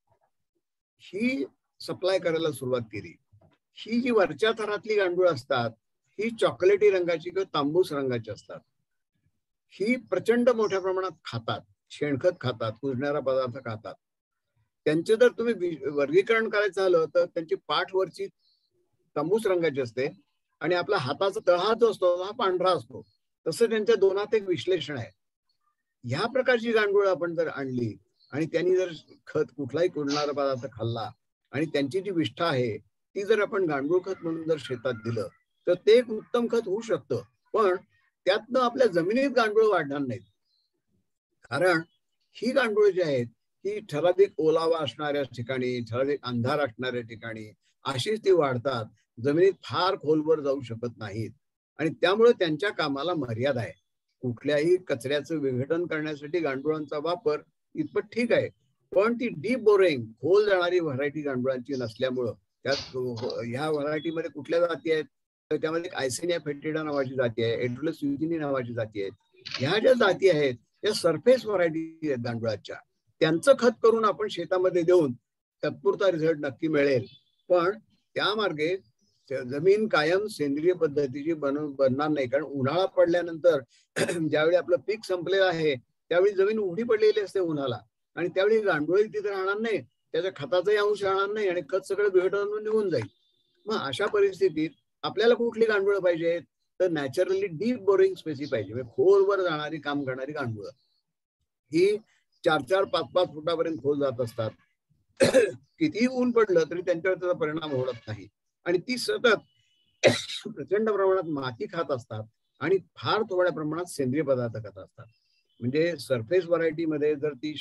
ही सप्लाय करायला सुरुवात केली. ही जी वरच्या थरातली गांडूळ असतात ही चॉकलेटी रंगाची किंवा तांबूस रंगाची असतात. ही प्रचंड मोठ्या प्रमाणात खातात, शेणखत खातात, कुजणारा पदार्थ खातात. त्यांचे जर तुम्ही वर्गीकरण करायचं झालं तर त्यांची पाठवरची तांबूस रंगाची असते आणि आपला हाताचा तळहा जो असतो हा पांढरा असतो. तसं त्यांच्या दोनात एक विश्लेषण आहे. ह्या प्रकारची गांडूळ आपण जर आणली आणि त्यांनी जर खत कुठलाही कुजणारा पदार्थ खाल्ला आणि त्यांची जी विष्ठा आहे ती जर आपण गांडूळ खत म्हणून जर शेतात दिलं तर ते एक उत्तम खत होऊ शकतं. पण त्यातनं आपल्या जमिनीत गांडूळ वाढणार नाहीत. कारण ही गांडूळ जी आहेत ही ठराविक ओलावा असणाऱ्या ठिकाणी, ठराविक अंधार असणाऱ्या ठिकाणी अशीच ती वाढतात, जमिनीत फार खोलवर जाऊ शकत नाहीत. आणि त्यामुळे त्यांच्या कामाला मर्यादा आहे. कुठल्याही कचऱ्याचं विघटन करण्यासाठी गांडुळांचा वापर इतपत ठीक आहे, पण ती डीप बोरिंग खोल जाणारी व्हरायटी गांडुळांची नसल्यामुळं त्यात ह्या व्हरायटीमध्ये कुठल्या जाती आहेत तर त्यामध्ये आयसेनिया फेटिडा नावाची जाती आहे, एड्रुलस युजिनी नावाची जाती आहेत. ह्या ज्या जाती आहेत त्या सरफेस व्हरायटी आहेत गांडुळाच्या. त्यांचं खत करून आपण शेतामध्ये देऊन तात्पुरता रिझल्ट नक्की मिळेल, पण त्या मार्गे जमीन कायम सेंद्रिय पद्धतीची बनणार नाही. कारण उन्हाळा पडल्यानंतर ज्यावेळी आपलं पीक संपलेलं आहे त्यावेळी जमीन उघडी पडलेली असते उन्हाला आणि त्यावेळी गांडूळही तिथे राहणार नाही, त्याच्या खताचाही अंश राहणार नाही आणि खत सगळं विघटन निघून जाईल. मग अशा परिस्थितीत आपल्याला कुठली गांडूळ पाहिजे तर नॅचरली डीप बोरिंग स्पेसी पाहिजे, म्हणजे खोलवर जाणारी काम करणारी गांडूळ. ही 4-4, 5-5 फुटापर्यंत खोल जात असतात. कितीही ऊन पडलं तरी त्यांच्यावर त्याचा परिणाम होत नाही. आणि ती सतत प्रचंड प्रमाणात माती खात असतात आणि फार थोड्या प्रमाणात सेंद्रिय पदार्थ खात असतात. म्हणजे सरफेस व्हरायटीमध्ये जर ती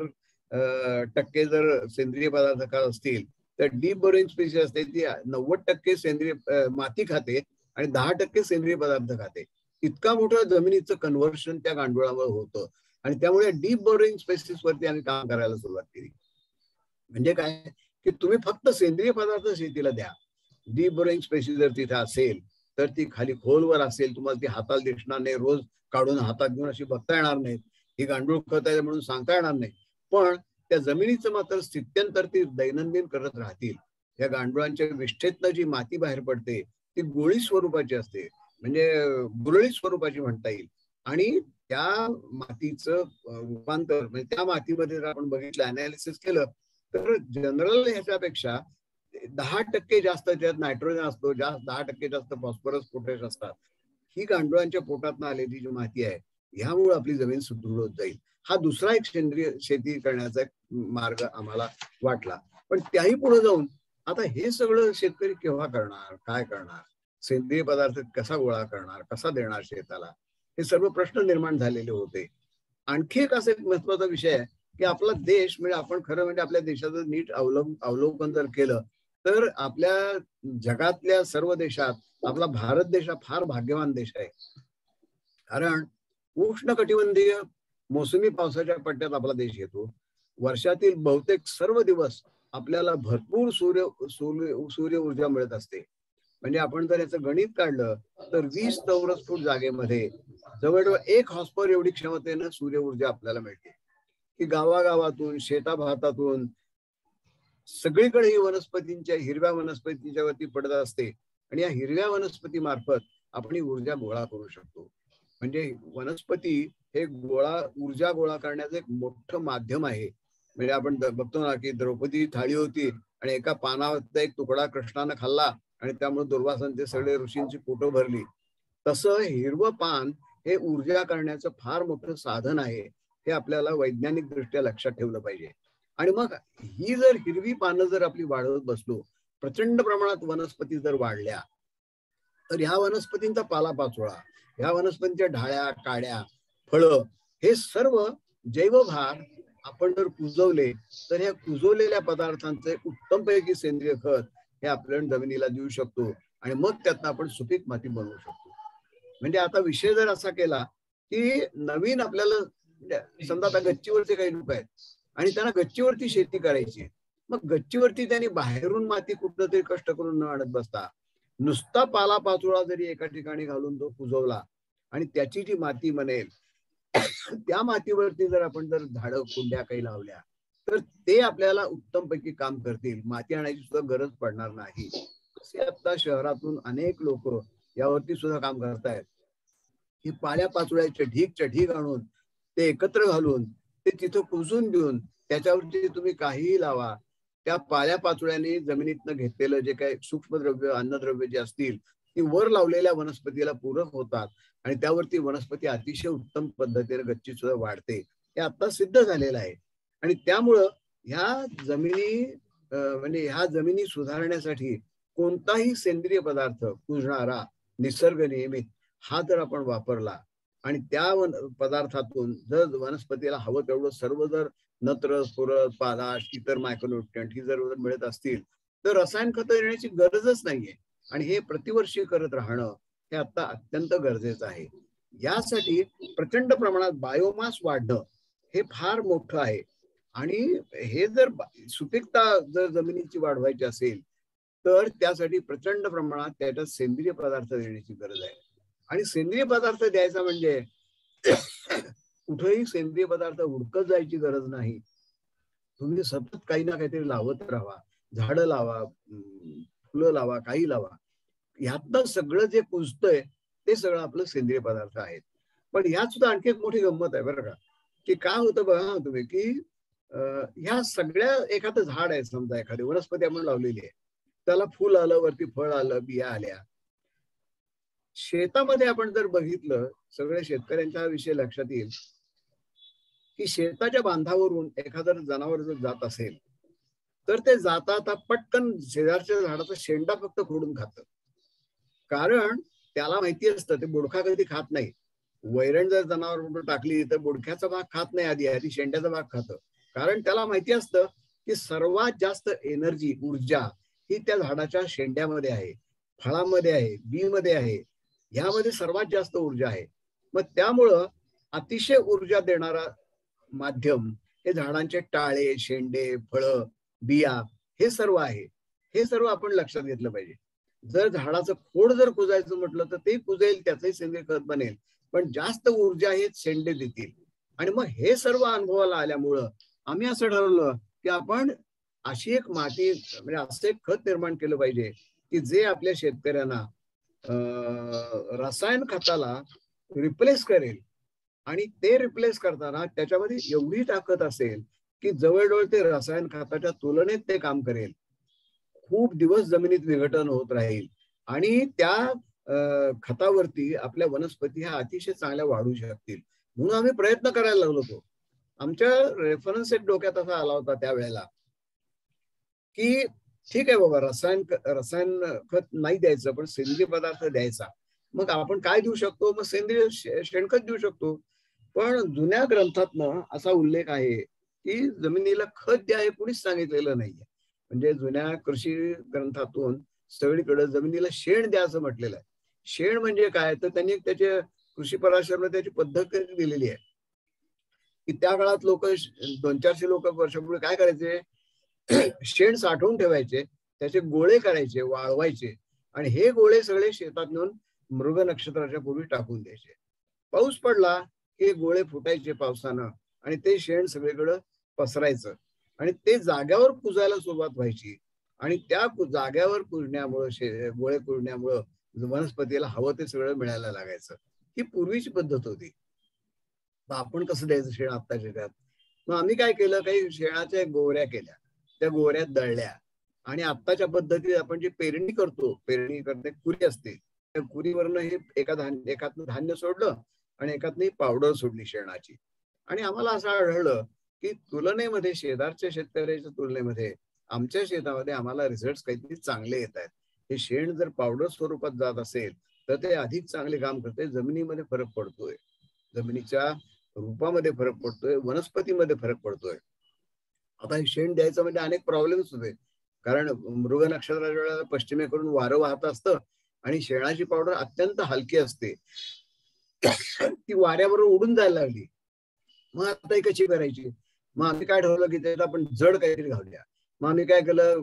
100% जर सेंद्रिय पदार्थ खात असतील, तर डीप बोरिंग स्पेसीज असते ती 90% सेंद्रिय माती खाते आणि 10% सेंद्रिय पदार्थ खाते. इतका मोठं जमिनीचं कन्व्हर्शन त्या गांडुळावर होतं आणि त्यामुळे डीप बोरिंग स्पेसीस वरती आम्ही काम करायला सुरुवात केली. म्हणजे काय की तुम्ही फक्त सेंद्रिय पदार्थ शेतीला द्या. डीप बोरिंग स्पेसीस जर तिथे असेल तर ती खाली खोलवर असेल, तुम्हाला ती हाताला दिसणार नाही, रोज काढून हातात घेऊन अशी बघता येणार नाही, ही गांडूळ खत आहे म्हणून सांगता येणार नाही, पण त्या जमिनीचं मात्र स्थित्यंतर ती दैनंदिन करत राहतील. या गांडुळांच्या विष्ठेतनं जी माती बाहेर पडते ती गोळी स्वरूपाची असते, म्हणजे गुरळी स्वरूपाची म्हणता येईल. आणि त्या मातीचं रूपांतर म्हणजे त्या मातीमध्ये जर आपण बघितलं, अनालिसिस केलं तर जनरल ह्याच्यापेक्षा 10% जास्त त्यात नायट्रोजन असतो, 10% जास्त फॉस्फरस पोटॅश असतात. ही गांडुळांच्या पोटातून आलेली जी माती आहे ह्यामुळे आपली जमीन सुदृढ होत जाईल. हा दुसरा एक सेंद्रिय शेती करण्याचा एक मार्ग आम्हाला वाटला. पण त्याही पुढे जाऊन आता हे सगळं शेतकरी केव्हा करणार, काय करणार, सेंद्रिय पदार्थ कसा गोळा करणार, कसा देणार शेताला, हे सर्व प्रश्न निर्माण झालेले होते. आणखी एक असा एक महत्वाचा विषय आहे की आपला देश म्हणजे आपण खरं म्हणजे आपल्या देशाचं नीट अवलोकन जर केलं तर आपल्या जगातल्या सर्व देशात आपला भारत देश हा फार भाग्यवान देश आहे. कारण उष्णकटिबंधीय मोसमी पावसाच्या पट्ट्यात आपला देश येतो. वर्षातील बहुतेक सर्व दिवस आपल्याला भरपूर सूर्य ऊर्जा मिळत असते. म्हणजे आपण जर याचं गणित काढलं तर 20 चौरस फूट जागेमध्ये जवळजवळ 1 हॉर्सपावर एवढी क्षमतेनं सूर्य ऊर्जा आपल्याला मिळते. की गावागावातून शेताभातातून सगळीकडे ही वनस्पतींच्या हिरव्या वनस्पतींच्या वरती पडत असते आणि या हिरव्या वनस्पती मार्फत आपण ही ऊर्जा गोळा करू शकतो. म्हणजे वनस्पती हे ऊर्जा गोळा करण्याचं एक मोठं माध्यम आहे. म्हणजे आपण बघतो ना की द्रौपदी थाळी होती आणि एका पानावरचा एक तुकडा कृष्णानं खाल्ला आणि त्यामुळे दुर्वासांचे सगळे ऋषींची पोटं भरली. तसं हिरवं पान हे ऊर्जा करण्याचं फार मोठं साधन आहे, हे आपल्याला वैज्ञानिक दृष्ट्या लक्षात ठेवलं पाहिजे. आणि मग ही जर हिरवी पानं जर आपली वाढवत बसलो, प्रचंड प्रमाणात वनस्पती जर वाढल्या तर ह्या वनस्पतींचा पालापाचोळा, ह्या वनस्पतींच्या ढाळ्या, काड्या, फळं हे सर्व जैवभार आपण जर कुजवले तर ह्या कुजवलेल्या पदार्थांचे उत्तमपैकी सेंद्रिय खत हे आपण जमिनीला देऊ शकतो आणि मग त्यातनं आपण सुपीक माती बनवू शकतो. म्हणजे आता विषय जर असा केला की नवीन आपल्याला समजा आता गच्चीवरचे काही लोक आहेत आणि त्यांना गच्चीवरती शेती करायची, मग गच्चीवरती त्यांनी बाहेरून माती कुठलं तरी कष्ट करून न आणत बसता नुसता पालापाचोळा जरी एका ठिकाणी घालून तो कुजवला आणि त्याची जी माती बनेल त्या मातीवरती जर आपण जर झाडं कुंड्या काही लावल्या तर ते आपल्याला उत्तमपैकी काम करतील, माती आणायची सुद्धा गरज पडणार नाही. असे आता शहरातून अनेक लोक यावरती सुद्धा काम करतायत की पाल्या पाचोळ्याचे ढीगच्या ढीग आणून ते एकत्र घालून ते तिथं कुजून देऊन त्याच्यावरती तुम्ही काहीही लावा, त्या पाल्या पाचोळ्याने जमिनीतनं घेतलेलं जे काही सूक्ष्मद्रव्य अन्नद्रव्य जे असतील ती वर लावलेल्या वनस्पतीला पूरक होतात आणि त्यावरती वनस्पती अतिशय उत्तम पद्धतीने गच्ची सुद्धा वाढते. हे आता सिद्ध झालेलं आहे. आणि त्यामुळं ह्या जमिनी म्हणजे ह्या जमिनी सुधारण्यासाठी कोणताही सेंद्रिय पदार्थ कुजणारा निसर्ग नियमित हा जर आपण वापरला आणि त्या पदार्थातून जर वनस्पतीला हवं तेवढं सर्व जर नत्र, स्फुरद, पालाश, इतर मायक्रोन्यूट्रिएंट ही जर मिळत असतील तर रसायन खतं येण्याची गरजच नाहीये. आणि हे प्रतिवर्षी करत राहणं हे आता अत्यंत गरजेचं आहे. यासाठी प्रचंड प्रमाणात बायोमास वाढणं हे फार मोठं आहे. आणि हे जर सुपीकता जर जमिनीची वाढवायची असेल तर त्यासाठी प्रचंड प्रमाणात त्याच्यात सेंद्रिय पदार्थ देण्याची गरज आहे. आणि सेंद्रिय पदार्थ द्यायचा म्हणजे कुठेही सेंद्रिय पदार्थ हुडकत जायची गरज नाही. तुम्ही सतत काही ना काहीतरी लावत राहा, झाडं लावा, फुलं लावा, काही लावा, ह्यातनं सगळं जे कुजतंय ते सगळं आपलं सेंद्रिय पदार्थ आहेत. पण ह्यात सुद्धा आणखी एक मोठी गंमत आहे बरं का, की काय होतं बघा तुम्ही की ह्या सगळ्या एखादं झाड आहे, समजा एखादी वनस्पती आपण लावलेली आहे, त्याला फुल आलं, वरती फळ आलं, बिया आल्या. शेतामध्ये आपण जर बघितलं, सगळ्या शेतकऱ्यांच्या विषय लक्षात येईल की शेताच्या बांधावरून एखादं जनावर जर जात असेल तर ते जाता पटकन शेजारच्या झाडाचा शेंडा फक्त फोडून खातं. कारण त्याला माहिती असतं ते बोडखा कधी खात नाही. वैरण जर जनावर टाकली तर बोडख्याचा भाग खात नाही, आधी शेंड्याचा भाग खातं. कारण त्याला माहिती असतं की सर्वात जास्त एनर्जी, ऊर्जा ही त्या झाडाच्या शेंड्यामध्ये आहे, फळामध्ये आहे, बी मध्ये आहे. ह्यामध्ये सर्वात जास्त ऊर्जा आहे. मग त्यामुळं अतिशय ऊर्जा देणारा माध्यम हे झाडांचे टाळे, शेंडे, फळं, बिया हे सर्व आहे. हे सर्व आपण लक्षात घेतलं पाहिजे. जर झाडाचं खोड जर कुजायचं म्हटलं तर ते कुजेल, त्याचंही सेंद्रिय खत बनेल, पण जास्त ऊर्जा हे शेंडे देतील. आणि मग हे सर्व अनुभवाला आल्यामुळं आम्ही असं ठरवलं की आपण अशी एक माती म्हणजे असं एक खत निर्माण केलं पाहिजे की जे आपल्या शेतकऱ्यांना रसायन खताला रिप्लेस करेल. आणि ते रिप्लेस करताना त्याच्यामध्ये एवढी ताकद असेल की जवळजवळ ते रसायन खताच्या तुलनेत ते काम करेल. खूप दिवस जमिनीत विघटन होत राहील आणि त्या खतावरती आपल्या वनस्पती ह्या अतिशय चांगल्या वाढू शकतील. म्हणून आम्ही प्रयत्न करायला लागलो होतो. आमच्या रेफरन्स एक डोक्यात असा आला होता त्यावेळेला की ठीक आहे बाबा, रसायन खत नाही द्यायचं, पण सेंद्रिय पदार्थ द्यायचा. मग आपण काय देऊ शकतो? मग सेंद्रिय शेणखत देऊ शकतो. पण जुन्या ग्रंथातनं असा उल्लेख आहे की जमिनीला खत द्या हे कुणीच सांगितलेलं नाहीये. म्हणजे जुन्या कृषी ग्रंथातून सगळीकडे जमिनीला शेण द्या असं म्हटलेलं आहे. शेण म्हणजे काय? तर त्यांनी त्याचे कृषी पराशरमध्ये त्याची पद्धत दिलेली आहे की त्या काळात लोक 200-400 लोक वर्षापूर्वी काय करायचे? शेण साठवून ठेवायचे, त्याचे गोळे करायचे, वाळवायचे आणि हे गोळे सगळे शेतात नेऊन मृग नक्षत्राच्या पूर्वी टाकून द्यायचे. पाऊस पडला की गोळे फुटायचे पावसानं आणि ते शेण सगळीकडे पसरायचं आणि ते जाग्यावर कुजायला सुरुवात व्हायची. आणि त्या जाग्यावर कुजण्यामुळे, गोळे कुजण्यामुळं वनस्पतीला हवं ते सगळं मिळायला लागायचं. ही पूर्वीची पद्धत होती. आपण कसं द्यायचं शेण आत्ताच्या त्यात? मग आम्ही काय केलं, काही शेणाच्या गोवऱ्या केल्या, त्या गोवऱ्यात दळल्या आणि आत्ताच्या पद्धतीत आपण जी पेरणी करतो, पेरणी करते कुरी असते, त्या कुरीवरनं हे एकातनं धान्य सोडलं आणि एकातनं पावडर सोडली शेणाची. आणि आम्हाला असं आढळलं की तुलनेमध्ये शेजारच्या शेतकऱ्याच्या तुलनेमध्ये आमच्या शेतामध्ये आम्हाला रिझल्ट काहीतरी चांगले येत आहेत. हे शेण जर पावडर स्वरूपात जात असेल तर ते अधिक चांगले काम करते. जमिनीमध्ये फरक पडतोय, जमिनीच्या रूपामध्ये फरक पडतोय, वनस्पतीमध्ये फरक पडतोय. आता हे शेण द्यायचं म्हणजे अनेक प्रॉब्लेम्स होते. कारण मृग नक्षत्राच्या वेळेला पश्चिमेकडून वारं वाहत असतं आणि शेणाची पावडर अत्यंत हलकी असते, ती वाऱ्याबरोबर उडून जायला लागली. मग आता ही कशी करायची? मग आम्ही काय ठरवलं की त्याला आपण जड काहीतरी घालूया. मग आम्ही काय केलं,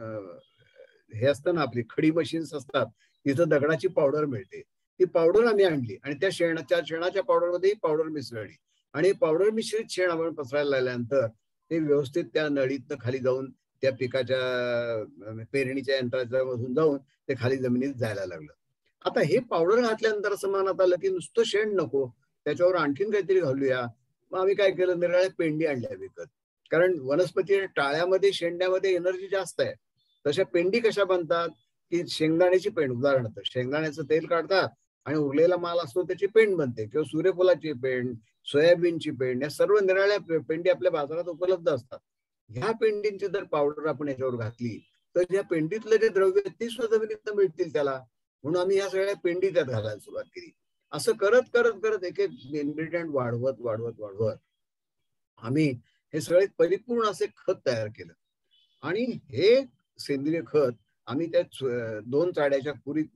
हे असतं ना आपली खडी मशीन्स असतात, तिथं दगडाची पावडर मिळते, ती पावडर आम्ही आणली आणि त्या शेणाच्या पावडरमध्ये पावडर मिसळली आणि पावडर मिश्रित शेण आपण पसरायला लागल्यानंतर ते व्यवस्थित त्या नळीतनं खाली जाऊन त्या पिकाच्या पेरणीच्या यंत्राच्या मधून जाऊन ते खाली जमिनीत जायला लागलं. आता हे पावडर घातल्यानंतर असं मनात आलं की नुसतं शेण नको, त्याच्यावर आणखीन काहीतरी घालूया. मग आम्ही काय केलं, निराळ्या पेंडी आणल्या विकत. कारण वनस्पती टाळ्यामध्ये, शेंड्यामध्ये एनर्जी जास्त आहे. तशा पेंडी कशा बनतात की शेंगदाण्याची पेंड, उदाहरणार्थ शेंगदाण्याचं तेल काढतात आणि उरलेला माल असतो त्याची पेंड बनते, किंवा सूर्यफुलाची पेंड, सोयाबीनची पेंड, या सर्व निराळ्या पेंडी आपल्या बाजारात उपलब्ध असतात. ह्या पेंडींची जर पावडर आपण याच्यावर घातली तर या पेंडीतलं जे द्रव्य ती सुद्धा जमिनीत मिळतील त्याला. म्हणून आम्ही या सगळ्या पेंडी त्यात घालायला सुरुवात केली. असं करत करत करत एक एक इन्ग्रेडियंट वाढवत आम्ही हे सगळे परिपूर्ण असे खत तयार केलं. आणि हे सेंद्रिय खत आम्ही त्या 2 चाड्याच्या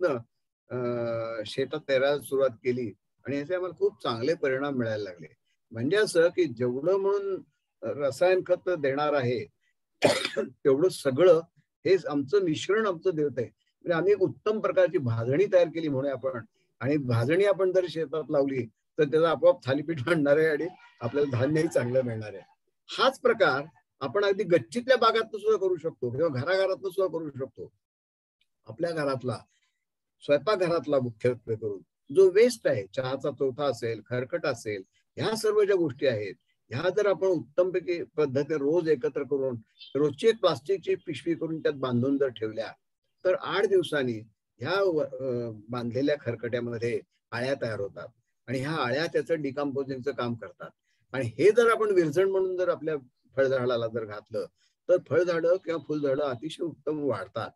कुरीतनं शेतात पेरायला सुरुवात केली आणि याचे आम्हाला खूप चांगले परिणाम मिळायला लागले. म्हणजे असं की जेवढं म्हणून रसायन खत देणार आहे तेवढं सगळं हे आमचं मिश्रण आमचं देत आहे. म्हणजे आम्ही एक उत्तम प्रकारची भाजणी तयार केली म्हणूया आपण, आणि भाजणी आपण जर शेतात लावली तर त्याचा आपोआप थालीपीठ बनणार आहे आणि आपल्याला धान्यही चांगलं मिळणार आहे. हाच प्रकार आपण अगदी गच्चीतल्या बागात सुद्धा करू शकतो किंवा घराघरात सुद्धा करू शकतो. आपल्या घरातला, स्वयंपाकघरातला मुख्यत्वे करून जो वेस्ट आहे, चहाचा चौथा असेल, खरकट असेल, ह्या सर्व ज्या गोष्टी आहेत ह्या जर आपण उत्तमपैकी पद्धतीने रोज एकत्र करून रोजची एक प्लास्टिकची पिशवी करून त्यात बांधून जर ठेवल्या तर 8 दिवसांनी ह्या बांधलेल्या खरकट्यामध्ये आळ्या तयार होतात आणि ह्या आळ्या त्याचं डिकम्पोजिंगचं काम करतात. आणि हे जर आपण विरजण म्हणून जर आपल्या फळझाडाला जर घातलं तर फळझाडं किंवा फुलझाडं अतिशय उत्तम वाढतात.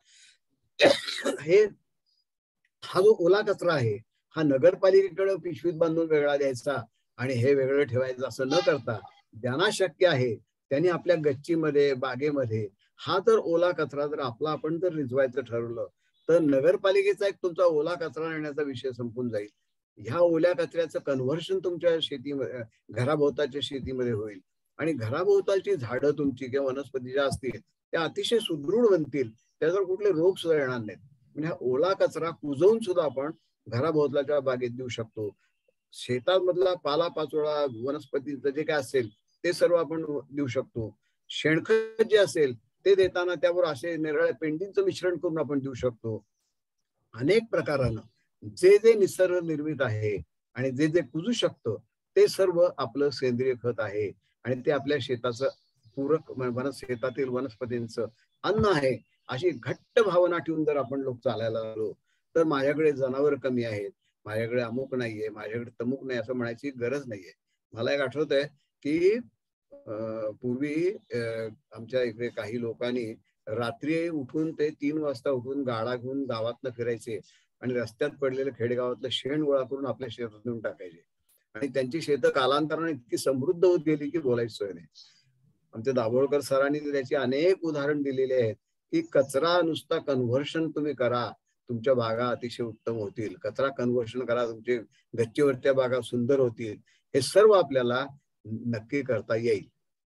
हा जो ओला कचरा आहे हा नगरपालिकेकडे पिशवीत बांधून वेगळा द्यायचा आणि हे वेगळं ठेवायचं असं न करता ज्यांना शक्य आहे त्यांनी आपल्या गच्चीमध्ये बागेमध्ये हा जर ओला कचरा जर आपण जर रिजवायचं ठरवलं तर नगरपालिकेचा एक तुमचा ओला कचरा नेण्याचा विषय संपून जाईल. ह्या ओल्या कचऱ्याचं कन्व्हर्शन तुमच्या शेतीमध्ये घराभोवताच्या शेतीमध्ये होईल आणि घराभोवताची झाडं तुमची किंवा वनस्पती ज्या असतील त्या अतिशय सुदृढ बनतील. त्याच्यावर कुठले रोग सुद्धा येणार नाहीत. म्हणजे हा ओला कचरा कुजवून सुद्धा आपण घराभोवताच्या बागेत देऊ शकतो. शेतामधला पालापाचोळा वनस्पतीचं जे काय असेल ते सर्व आपण देऊ शकतो. शेणखत जे असेल ते देताना त्यावर असे निराळ्या पेंडींचं मिश्रण करून आपण देऊ शकतो. अनेक प्रकारानं जे जे निसर्ग निर्मित आहे आणि जे जे कुजू शकतं ते सर्व आपलं सेंद्रिय खत आहे आणि ते आपल्या शेताचं पूरक शेतातील वनस्पतींचं अन्न आहे अशी घट्ट भावना ठेवून जर आपण लोक चालायला लागलो तर माझ्याकडे जनावर कमी आहेत, माझ्याकडे अमुक नाहीये, माझ्याकडे तमुक नाही असं म्हणायची गरज नाहीये. मला एक आठवत आहे की पूर्वी आमच्या इकडे काही लोकांनी रात्री उठून ते 3 वाजता उठून गाडा घेऊन गावातनं फिरायचे आणि रस्त्यात पडलेलं खेडेगावातलं शेण गोळा करून आपल्या शेतात नेऊन टाकायचे आणि त्यांची शेतं कालांतराने इतकी समृद्ध होत गेली की बोलायची सोय नाही. आमच्या दाभोळकर सरांनी त्याची अनेक उदाहरण दिलेले आहेत की कचरा नुसता कन्व्हर्शन तुम्ही करा तुमच्या बागा अतिशय उत्तम होतील. कचरा कन्व्हर्शन करा तुमचे गच्चीवरच्या बागा सुंदर होतील. हे सर्व आपल्याला नक्की करता येईल.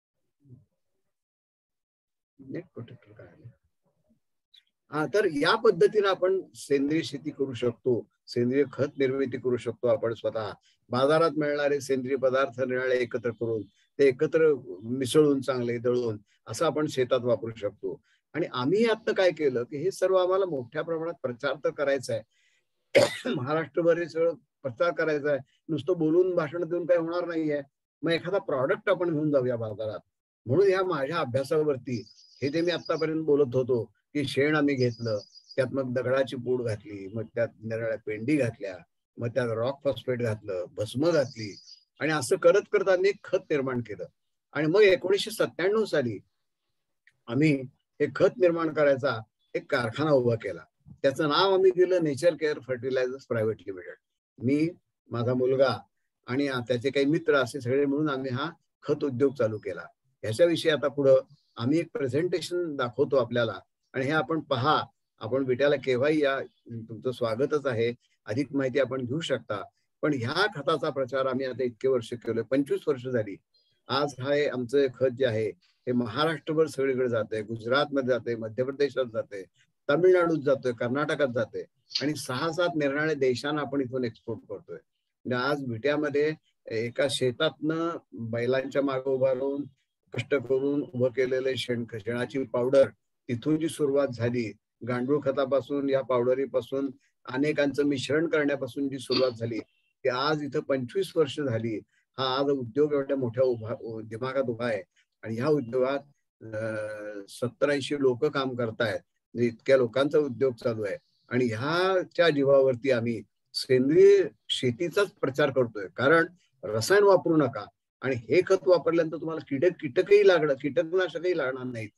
तर या पद्धतीने आपण सेंद्रिय शेती करू शकतो, सेंद्रिय खत निर्मिती करू शकतो. आपण स्वतः बाजारात मिळणारे सेंद्रिय पदार्थ निराळे एकत्र करून ते एकत्र मिसळून चांगले दळून असं आपण शेतात वापरू शकतो. आणि आम्ही आता काय केलं की हे सर्व आम्हाला मोठ्या प्रमाणात प्रचार तर करायचा आहे. महाराष्ट्रभर सगळं प्रचार करायचा आहे. नुसतं बोलून भाषण देऊन काही होणार नाहीये. मग एखादा प्रॉडक्ट आपण घेऊन जाऊया बाजारात. म्हणून ह्या माझ्या अभ्यासावरती हे जे मी आतापर्यंत बोलत होतो की शेण आम्ही घेतलं, त्यात मग दगडाची पूड घातली, मग त्यात निराळ्या पेंडी घातल्या, मग त्यात रॉक फॉस्फेट घातलं, भस्म घातली आणि असं करत करत आम्ही खत निर्माण केलं. आणि मग 1997 साली आम्ही हे खत निर्माण करायचा एक कारखाना उभा केला. त्याचं नाव आम्ही दिलं nature care fertilisers private limited. मी, माझा मुलगा आणि त्याचे काही मित्र असे सगळे मिळून आम्ही हा खत उद्योग चालू केला. ह्याच्याविषयी आता पुढं आम्ही एक प्रेझेंटेशन दाखवतो आपल्याला आणि हे आपण पहा. आपण विट्याला केव्हाही या, तुमचं स्वागतच आहे. अधिक माहिती आपण घेऊ शकता. पण ह्या खताचा प्रचार आम्ही आता इतके वर्ष केलोय, 25 वर्ष झाली. आज हे आमचं खत जे आहे हे महाराष्ट्रभर सगळीकडे जाते, गुजरातमध्ये जाते, मध्य प्रदेशात जाते, तामिळनाडूत जातोय, कर्नाटकात जाते आणि 6-7 निरनिराळ्या देशांना आपण इथून एक्सपोर्ट करतोय. आज विट्यामध्ये एका शेतातनं बैलांच्या मागे उभा राहून कष्ट करून उभं केलेले शेणाची पावडर तिथून जी सुरुवात झाली, गांडूळ खतापासून या पावडरीपासून अनेकांचं मिश्रण करण्यापासून जी सुरुवात झाली ती आज इथं 25 वर्ष झाली. हा आज उद्योग एवढ्या मोठ्या दिमागात उभा आहे आणि ह्या उद्योगात 70-80 लोक काम करतायत. इतक्या लोकांचा उद्योग चालू आहे आणि ह्याच्या जीवावरती आम्ही सेंद्रिय शेतीचाच प्रचार करतोय. कारण रसायन वापरू नका आणि हे खत वापरल्यानंतर तुम्हाला कीटकनाशकही लागणार नाहीत.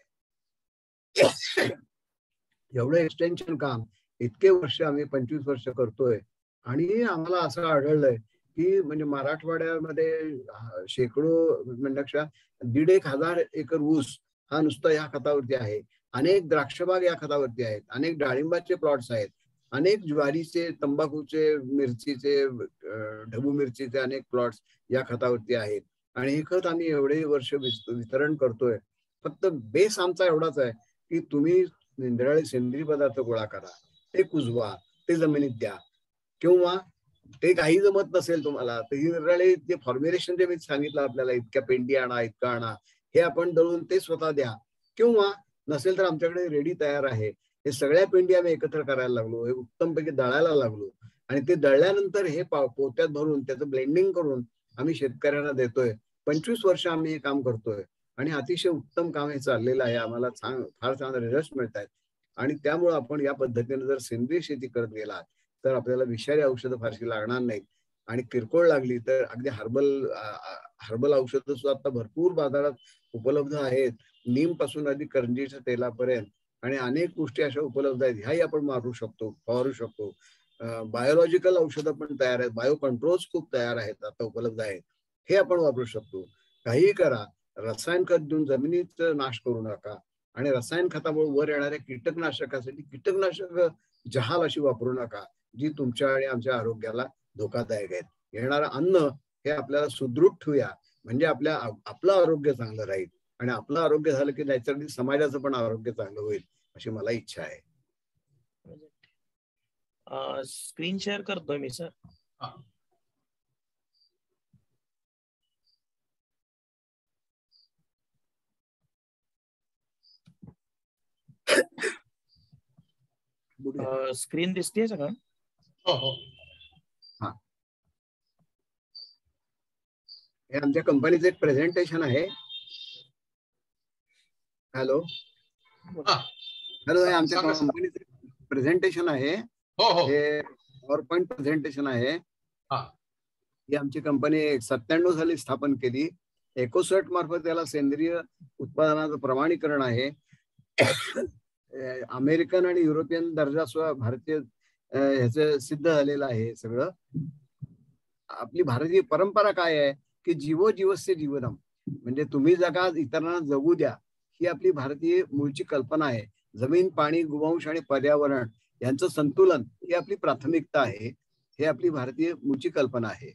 एवढं एक्सटेन्शन काम इतके वर्ष आम्ही 25 वर्ष करतोय आणि आम्हाला असं आढळलंय की म्हणजे मराठवाड्यामध्ये शेकडो म्हणण्यापेक्षा 1,500 एकर ऊस हा नुसता या खतावरती आहे. अनेक द्राक्षबाग या खतावरती आहेत, अनेक डाळिंबाचे प्लॉट्स आहेत, अनेक ज्वारीचे, तंबाखूचे, मिरचीचे, ढबू मिरचीचे अनेक प्लॉट्स या खतावरती आहेत. आणि हे खत आम्ही एवढे वर्ष वितरण करतोय. फक्त बेस आमचा एवढाच आहे की तुम्ही निराळे सेंद्रिय पदार्थ गोळा करा, ते कुजवा, ते जमिनीत द्या. किंवा ते काही जमत नसेल तुम्हाला तर ही निराळे जे फॉर्म्युलेशन जे मी सांगितलं आपल्याला, इतक्या पेंडी आणा, इतकं आणा, हे आपण दळून ते स्वतः द्या. किंवा नसेल तर आमच्याकडे रेडी तयार आहे. हे सगळ्या पेंडी आम्ही एकत्र करायला लागलो, हे उत्तमपैकी दळायला लागलो आणि ते दळल्यानंतर हे पोत्यात भरून त्याचं ब्लेंडिंग करून आम्ही शेतकऱ्यांना देतोय. 25 वर्ष आम्ही हे काम करतोय आणि अतिशय उत्तम काम हे चाललेलं आहे. आम्हाला फार चांगले रिझल्ट मिळत आहेत आणि त्यामुळे आपण या पद्धतीने जर सेंद्रिय शेती करत गेलात तर आपल्याला विषारी औषधं फारशी लागणार नाहीत आणि किरकोळ लागली तर अगदी हर्बल औषधं सुद्धा आता भरपूर बाजारात उपलब्ध आहेत नीम पासून आधी करंजीच्या तेलापर्यंत आणि अनेक गोष्टी अशा उपलब्ध आहेत, ह्याही आपण मारू शकतो, फवारू शकतो. बायोलॉजिकल औषधं पण तयार आहेत, बायो कंट्रोल्स खूप तयार आहेत, आता उपलब्ध आहेत, हे आपण वापरू शकतो. काहीही करा, रसायन खत देऊन जमिनीचा नाश करू नका. आणि रसायन खतामुळे वर येणाऱ्या कीटकनाशकासाठी कीटकनाशक जहाल अशी वापरू नका, जी तुमच्या आणि आमच्या आरोग्याला धोकादायक आहेत. येणारं अन्न हे आपल्याला सुदृढ ठेवूया, म्हणजे आपलं आरोग्य चांगलं राहील. आणि आपलं आरोग्य झालं की नैसर्गिक समाजाचं पण आरोग्य चांगलं होईल, अशी मला इच्छा आहे. स्क्रीन शेअर करतोय मी सर. स्क्रीन दिसतेय सगळं? हो हो. हा, हे आमच्या कंपनीचं एक प्रेझेंटेशन आहे. हॅलो हॅलो, हे आमच्या कंपनीचं प्रेझेंटेशन आहे. हे पॉवर पॉइंट प्रेझेंटेशन आहे. ही आमची कंपनी 97 साली स्थापन केली. एकोसर्ट मार्फत त्याला सेंद्रिय उत्पादनाचं प्रमाणीकरण आहे. अमेरिकन आणि युरोपियन दर्जा भारतीय ह्याचं सिद्ध झालेलं आहे सगळं. आपली भारतीय परंपरा काय आहे की जीवो जीवस्य जीवनम, म्हणजे तुम्ही जगा, इतरांना जगू द्या, ही आपली भारतीय मूळची कल्पना आहे. जमीन, पाणी, गोवंश आणि पर्यावरण यांचं संतुलन ही आपली प्राथमिकता आहे. हे आपली भारतीय मूळची कल्पना आहे.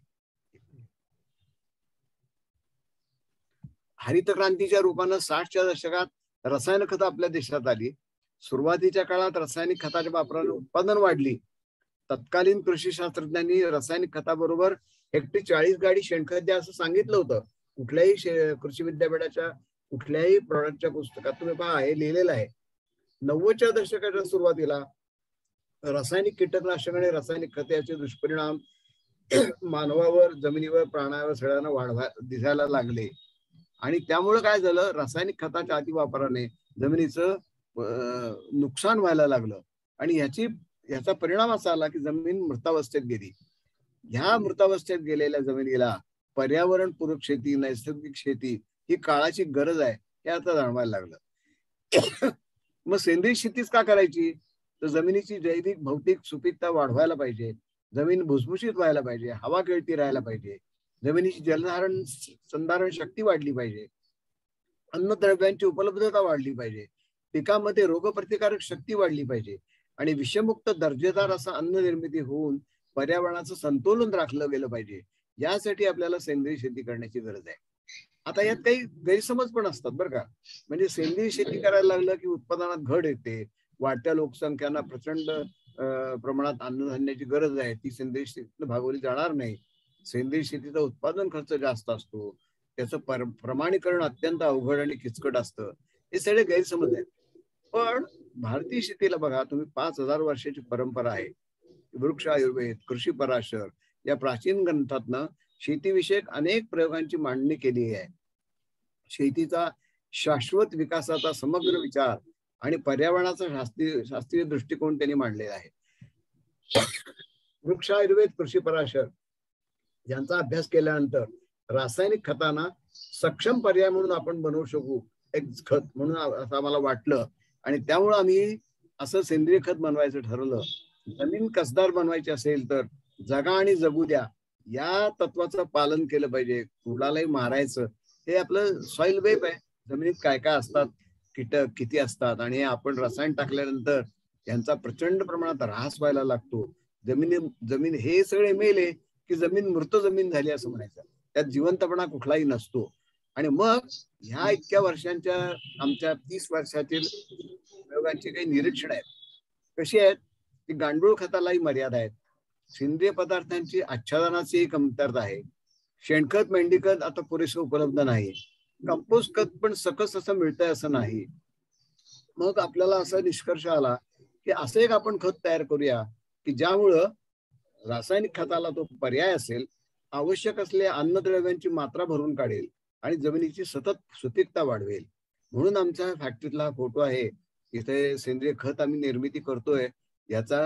हरित क्रांतीच्या रूपानं 60च्या दशकात रसायन खतं आपल्या देशात आली. सुरुवातीच्या काळात रासायनिक खताच्या वापराने उत्पादन वाढली. तत्कालीन कृषी शास्त्रज्ञांनी रासायनिक खताबरोबर हेक्टरी 40 गाडी शेणखत द्या असं सांगितलं होतं. कुठल्याही कृषी विद्यापीठाच्या कुठल्याही प्रॉडक्टच्या पुस्तकात तुम्ही पहा, हे लिहिलेलं आहे. 90च्या दशकाच्या सुरुवातीला रासायनिक कीटकनाशक आणि रासायनिक खते याचे दुष्परिणाम मानवावर, जमिनीवर, प्राण्यावर सगळ्यांना दिसायला लागले. आणि त्यामुळे काय झालं, रासायनिक खताच्या अतिवापराने जमिनीचं नुकसान व्हायला लागलं. आणि याचा परिणाम असा आला की जमीन मृतावस्थेत गेली. ह्या मृतावस्थेत गेलेल्या जमिनीला पर्यावरण पूरक शेती, नैसर्गिक शेती ही काळाची गरज आहे, हे आता जाणवायला लागलं. मग सेंद्रिय शेतीच का करायची? तर जमिनीची जैविक भौतिक सुपीकता वाढवायला पाहिजे, जमीन भुसभुशीत व्हायला पाहिजे, हवा खेळती राहायला पाहिजे, जमिनीची जलधारण संधारण शक्ती वाढली पाहिजे, अन्नद्रव्यांची उपलब्धता वाढली पाहिजे, पिकामध्ये रोगप्रतिकारक शक्ती वाढली पाहिजे आणि विषमुक्त दर्जेदार असं अन्न निर्मिती होऊन पर्यावरणाचं संतुलन राखलं गेलं पाहिजे. यासाठी आपल्याला सेंद्रिय शेती करण्याची गरज आहे. आता यात काही गैरसमज पण असतात बरं का. म्हणजे सेंद्रिय शेती करायला लागलं की उत्पादनात घट येते, वाढत्या लोकसंख्यांना प्रचंड प्रमाणात अन्नधान्याची गरज आहे, ती सेंद्रिय शेतीतून भागवली जाणार नाही. सेंद्रिय शेतीचा उत्पादन खर्च जास्त असतो, त्याचं प्रमाणीकरण अत्यंत अवघड आणि किचकट असतं. हे सगळे गैरसमज आहेत. पण भारतीय शेतीला बघा तुम्ही, 5000 वर्षाची परंपरा आहे. वृक्ष आयुर्वेद, कृषी पराशर या प्राचीन ग्रंथातनं शेतीविषयक अनेक प्रयोगांची मांडणी केली आहे. शेतीचा शाश्वत विकासाचा समग्र विचार आणि पर्यावरणाचा शास्त्रीय दृष्टिकोन त्यांनी मांडलेला आहे. वृक्ष आयुर्वेद, कृषी पराशर यांचा अभ्यास केल्यानंतर रासायनिक खतांना सक्षम पर्याय म्हणून आपण बनवू शकू एक खत म्हणून असं आम्हाला वाटलं. आणि त्यामुळे आम्ही असं सेंद्रिय खत बनवायचं ठरवलं. जमीन कसदार बनवायची असेल तर जगा आणि जगू द्या या तत्वाचं पालन केलं पाहिजे. कुणालाही मारायचं, हे आपलं सॉइल वेब आहे. जमिनीत काय काय असतात, कीटक किती असतात, आणि आपण रसायन टाकल्यानंतर यांचा प्रचंड प्रमाणात ऱ्हास व्हायला लागतो. जमीन हे सगळे मेले की जमीन मृत जमीन झाली असं म्हणायचं. त्यात जिवंतपणा कुठलाही नसतो. आणि मग ह्या इतक्या वर्षांच्या आमच्या 30 वर्षातील प्रयोगांची काही निरीक्षण आहेत. कशी आहेत की गांडूळ खतालाही मर्यादा आहेत, सेंद्रिय पदार्थांची आच्छादनाची कमतरता आहे, शेणखत मेंढीखत आता पुरेसं उपलब्ध नाही, कंपोस्ट खत पण सकस असं मिळतंय असं नाही. मग आपल्याला असा निष्कर्ष आला की असं एक आपण खत तयार करूया की ज्यामुळं रासायनिक खताला तो पर्याय असेल, आवश्यक असलेल्या अन्नद्रव्यांची मात्रा भरून काढेल आणि जमिनीची सतत सुपीकता वाढवेल. म्हणून आमच्या फॅक्टरीतला फोटो आहे, इथे सेंद्रिय खत आम्ही निर्मिती करतोय. याचा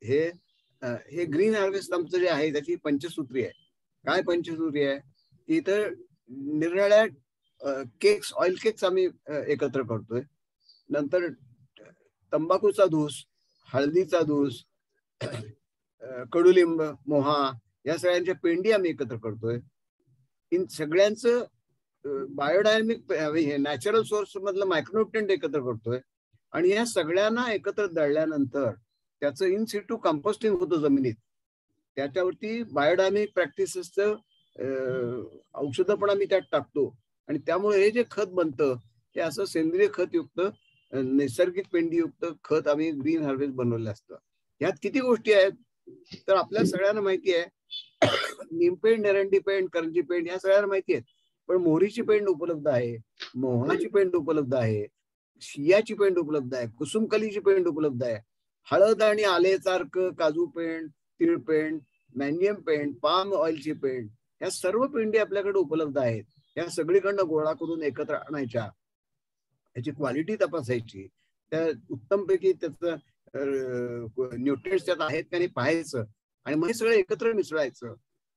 हे ग्रीन हार्वेस्ट आमचं जे आहे त्याची पंचसूत्री आहे. काय पंचसूत्री आहे की इथं निरनिराळ्या केक्स, ऑइल केक्स आम्ही एकत्र करतोय. नंतर तंबाखूचा धूस, हळदीचा धूस, कडुलिंब, मोहा या सगळ्यांच्या पेंडी आम्ही एकत्र करतोय. इन सगळ्यांचं बायोडायनॅमिक नॅचरल सोर्स मधलं मायक्रोन्यूट्रिएंट एकत्र करतोय आणि या सगळ्यांना एकत्र दळल्यानंतर त्याचं इन सिटू कंपोस्टिंग होतं जमिनीत. त्याच्यावरती बायोडायनॅमिक प्रॅक्टिसेसचं औषधं पण आम्ही त्यात टाकतो आणि त्यामुळे हे जे खत बनतं ते असं सेंद्रिय खतयुक्त, नैसर्गिक पेंडीयुक्त खत आम्ही ग्रीन हार्वेस्ट बनवलं असतं. यात किती गोष्टी आहेत तर आपल्या सगळ्यांना माहिती आहे, निमपेंड, एरंडी पेंड, करंजी पेंड या सगळ्यांना माहिती आहेत. पण मोहरीची पेंड उपलब्ध आहे, मोहनाची पेंड उपलब्ध आहे, शियाची पेंड उपलब्ध आहे, कुसुमकलीची पेंड उपलब्ध आहे, हळद आणि आलेचार्क, काजू पेंड, तीळ पेंड, मॅन्डियम पेंड, पाम ऑइलची पेंड या सर्व पेंडी आपल्याकडे उपलब्ध आहेत. या सगळीकडनं गोळा करून एकत्र आणायच्या, याची क्वालिटी तपासायची, त्या उत्तमपैकी त्याचं न्यूट्रिएंट्स त्यात आहेत का नाही पाहायचं आणि मग हे सगळं एकत्र मिसळायचं.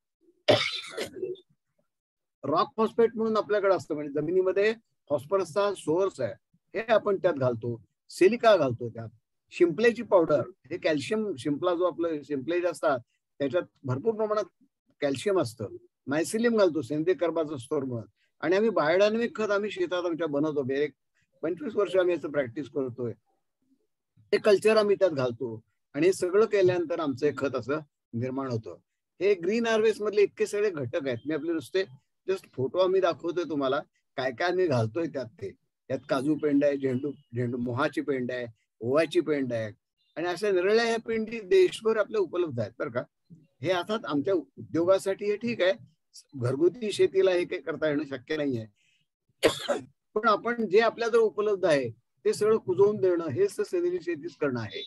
रॉक फॉस्फेट म्हणून आपल्याकडे असतं, म्हणजे जमिनीमध्ये फॉस्फरसचा सोर्स आहे, हे आपण त्यात घालतो. सिलिका घालतो त्यात. शिंपल्याची पावडर, हे कॅल्शियम, शिंपला जो आपलं शिंपले असतात त्याच्यात भरपूर प्रमाणात कॅल्शियम असतं. मायसिलियम घालतो, सेंद्रिय कर्बाचा स्टोर म्हणून. आणि आम्ही बायोडायनॅमिक खत आम्ही शेतात आमच्या बनवतो. 25 वर्ष आम्ही याचं प्रॅक्टिस करतोय. ते कल्चर आम्ही त्यात घालतो आणि हे सगळं केल्यानंतर आमचं एक खत असं निर्माण होतं. हे ग्रीन हार्वेस्ट मधले इतके सगळे घटक आहेत. मी आपले नुसते जस्ट फोटो आम्ही दाखवतोय तुम्हाला काय काय आम्ही घालतोय त्यात. त्यात काजू पेंड आहे, झेंडू मोहाची पेंड आहे, ओवाची पेंड आहे आणि अशा निरळ्या ह्या पेंडी देशभर आपल्या उपलब्ध आहेत बरं का. हे आता आमच्या उद्योगासाठी हे ठीक आहे, घरगुती शेतीला हे काही करता येणं शक्य नाहीये. पण आपण जे आपल्याजवळ उपलब्ध आहे ते सगळं कुजवून देणं हेच सेंद्रिय शेतीच करणं आहे.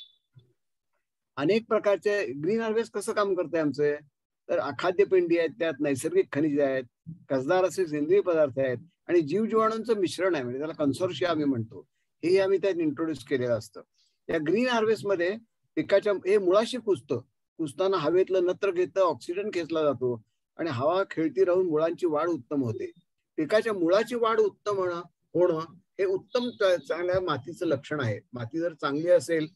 अनेक प्रकारचे ग्रीन हार्वेस्ट कसं काम करतंय आमचं, तर अखाद्य पेंडी आहेत, त्यात नैसर्गिक खनिजे आहेत, कसदार असे सेंद्रिय पदार्थ आहेत आणि जीवजीवाणूंचं मिश्रण आहे, म्हणजे त्याला कन्सोर्शिया आम्ही म्हणतो. हे आम्ही त्यात इंट्रोड्यूस केलेलं असतं. या ग्रीन हार्वेस्ट मध्ये पिकाच्या हे मुळाशी कुजतं. कुजताना हवेतलं नत्र घेतं, ऑक्सिजन खेचला जातो आणि हवा खेळती राहून मुळांची वाढ उत्तम होते. पिकाच्या मुळाची वाढ उत्तम होणं हे उत्तम चांगल्या मातीचं लक्षण आहे. माती जर चांगली असेल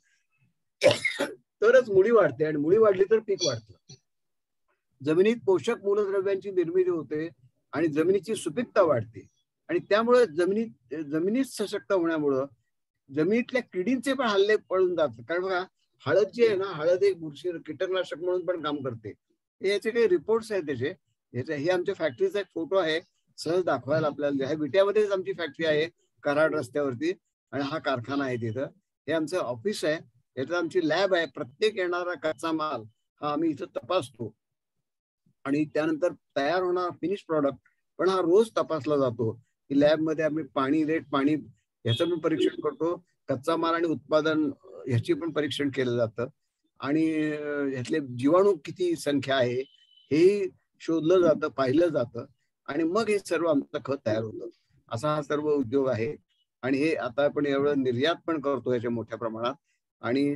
तरच मुळी वाढते आणि मुळी वाढली तर पीक वाढतं. जमिनीत पोषक मूलद्रव्यांची निर्मिती होते आणि जमिनीची सुपीकता वाढते आणि त्यामुळे जमिनीत सशक्त होण्यामुळं जमिनीतल्या किडींचे पण हल्ले पळून जातात. कारण बघा, हळद जी आहे ना, हळद एक बुरशी कीटकनाशक म्हणून पण काम करते. याचे काही रिपोर्ट्स आहेत त्याचे. हे आमच्या फॅक्टरीचा एक फोटो आहे, सहज दाखवायला आपल्याला. ह्या विट्यामध्येच आमची फॅक्टरी आहे, कराड रस्त्यावरती, आणि हा कारखाना आहे तिथं. हे आमचं ऑफिस आहे, याच्यात आमची लॅब आहे. प्रत्येक येणारा कच्चा माल हा आम्ही इथं तपासतो आणि त्यानंतर तयार होणारा फिनिश प्रॉडक्ट पण हा रोज तपासला जातो. की लॅबमध्ये आम्ही पाणी, पाणी ह्याचं पण परीक्षण करतो. कच्चा माल आणि उत्पादन ह्याची पण परीक्षण केलं जातं आणि ह्यातले जीवाणू किती संख्या आहे हे शोधलं जातं, पाहिलं जातं आणि मग हे सर्व आमचं खत तयार होतं. असा हा सर्व उद्योग आहे आणि हे आता आपण एवढं निर्यात पण करतो याच्या मोठ्या प्रमाणात. आणि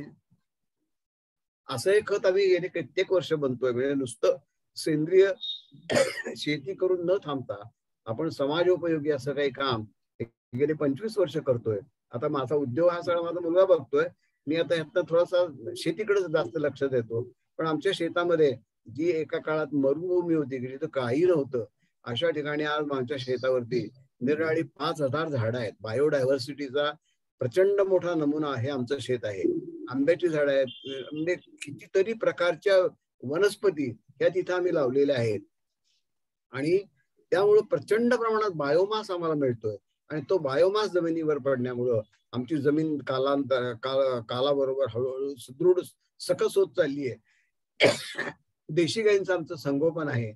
असं हे खत आम्ही गेले कित्येक वर्ष बनतोय. म्हणजे नुसतं सेंद्रिय शेती करून न थांबता आपण समाजोपयोगी असं काही काम गेले 25 वर्ष करतोय. आता माझा उद्योग हा सगळा माझा मुलगा बघतोय. मी आता ह्यात थोडासा शेतीकडे जास्त लक्ष देतो. पण आमच्या शेतामध्ये जी एका काळात मरुभूमी होती की जिथं काही नव्हतं, अशा ठिकाणी आज आमच्या शेतावरती निरनिराळी 5000 झाडं आहेत. बायोडायव्हर्सिटीचा प्रचंड मोठा नमुना हे आमचं शेत आहे. आंब्याची झाडं आहेत, म्हणजे कितीतरी प्रकारच्या वनस्पती ह्या तिथं आम्ही लावलेल्या आहेत आणि त्यामुळं प्रचंड प्रमाणात बायोमास आम्हाला मिळतोय आणि तो बायोमास जमिनीवर पडण्यामुळं आमची जमीन कालाबरोबर हळूहळू सुदृढ सकस होत चालली आहे. देशी गायींचं आमचं संगोपन आहे.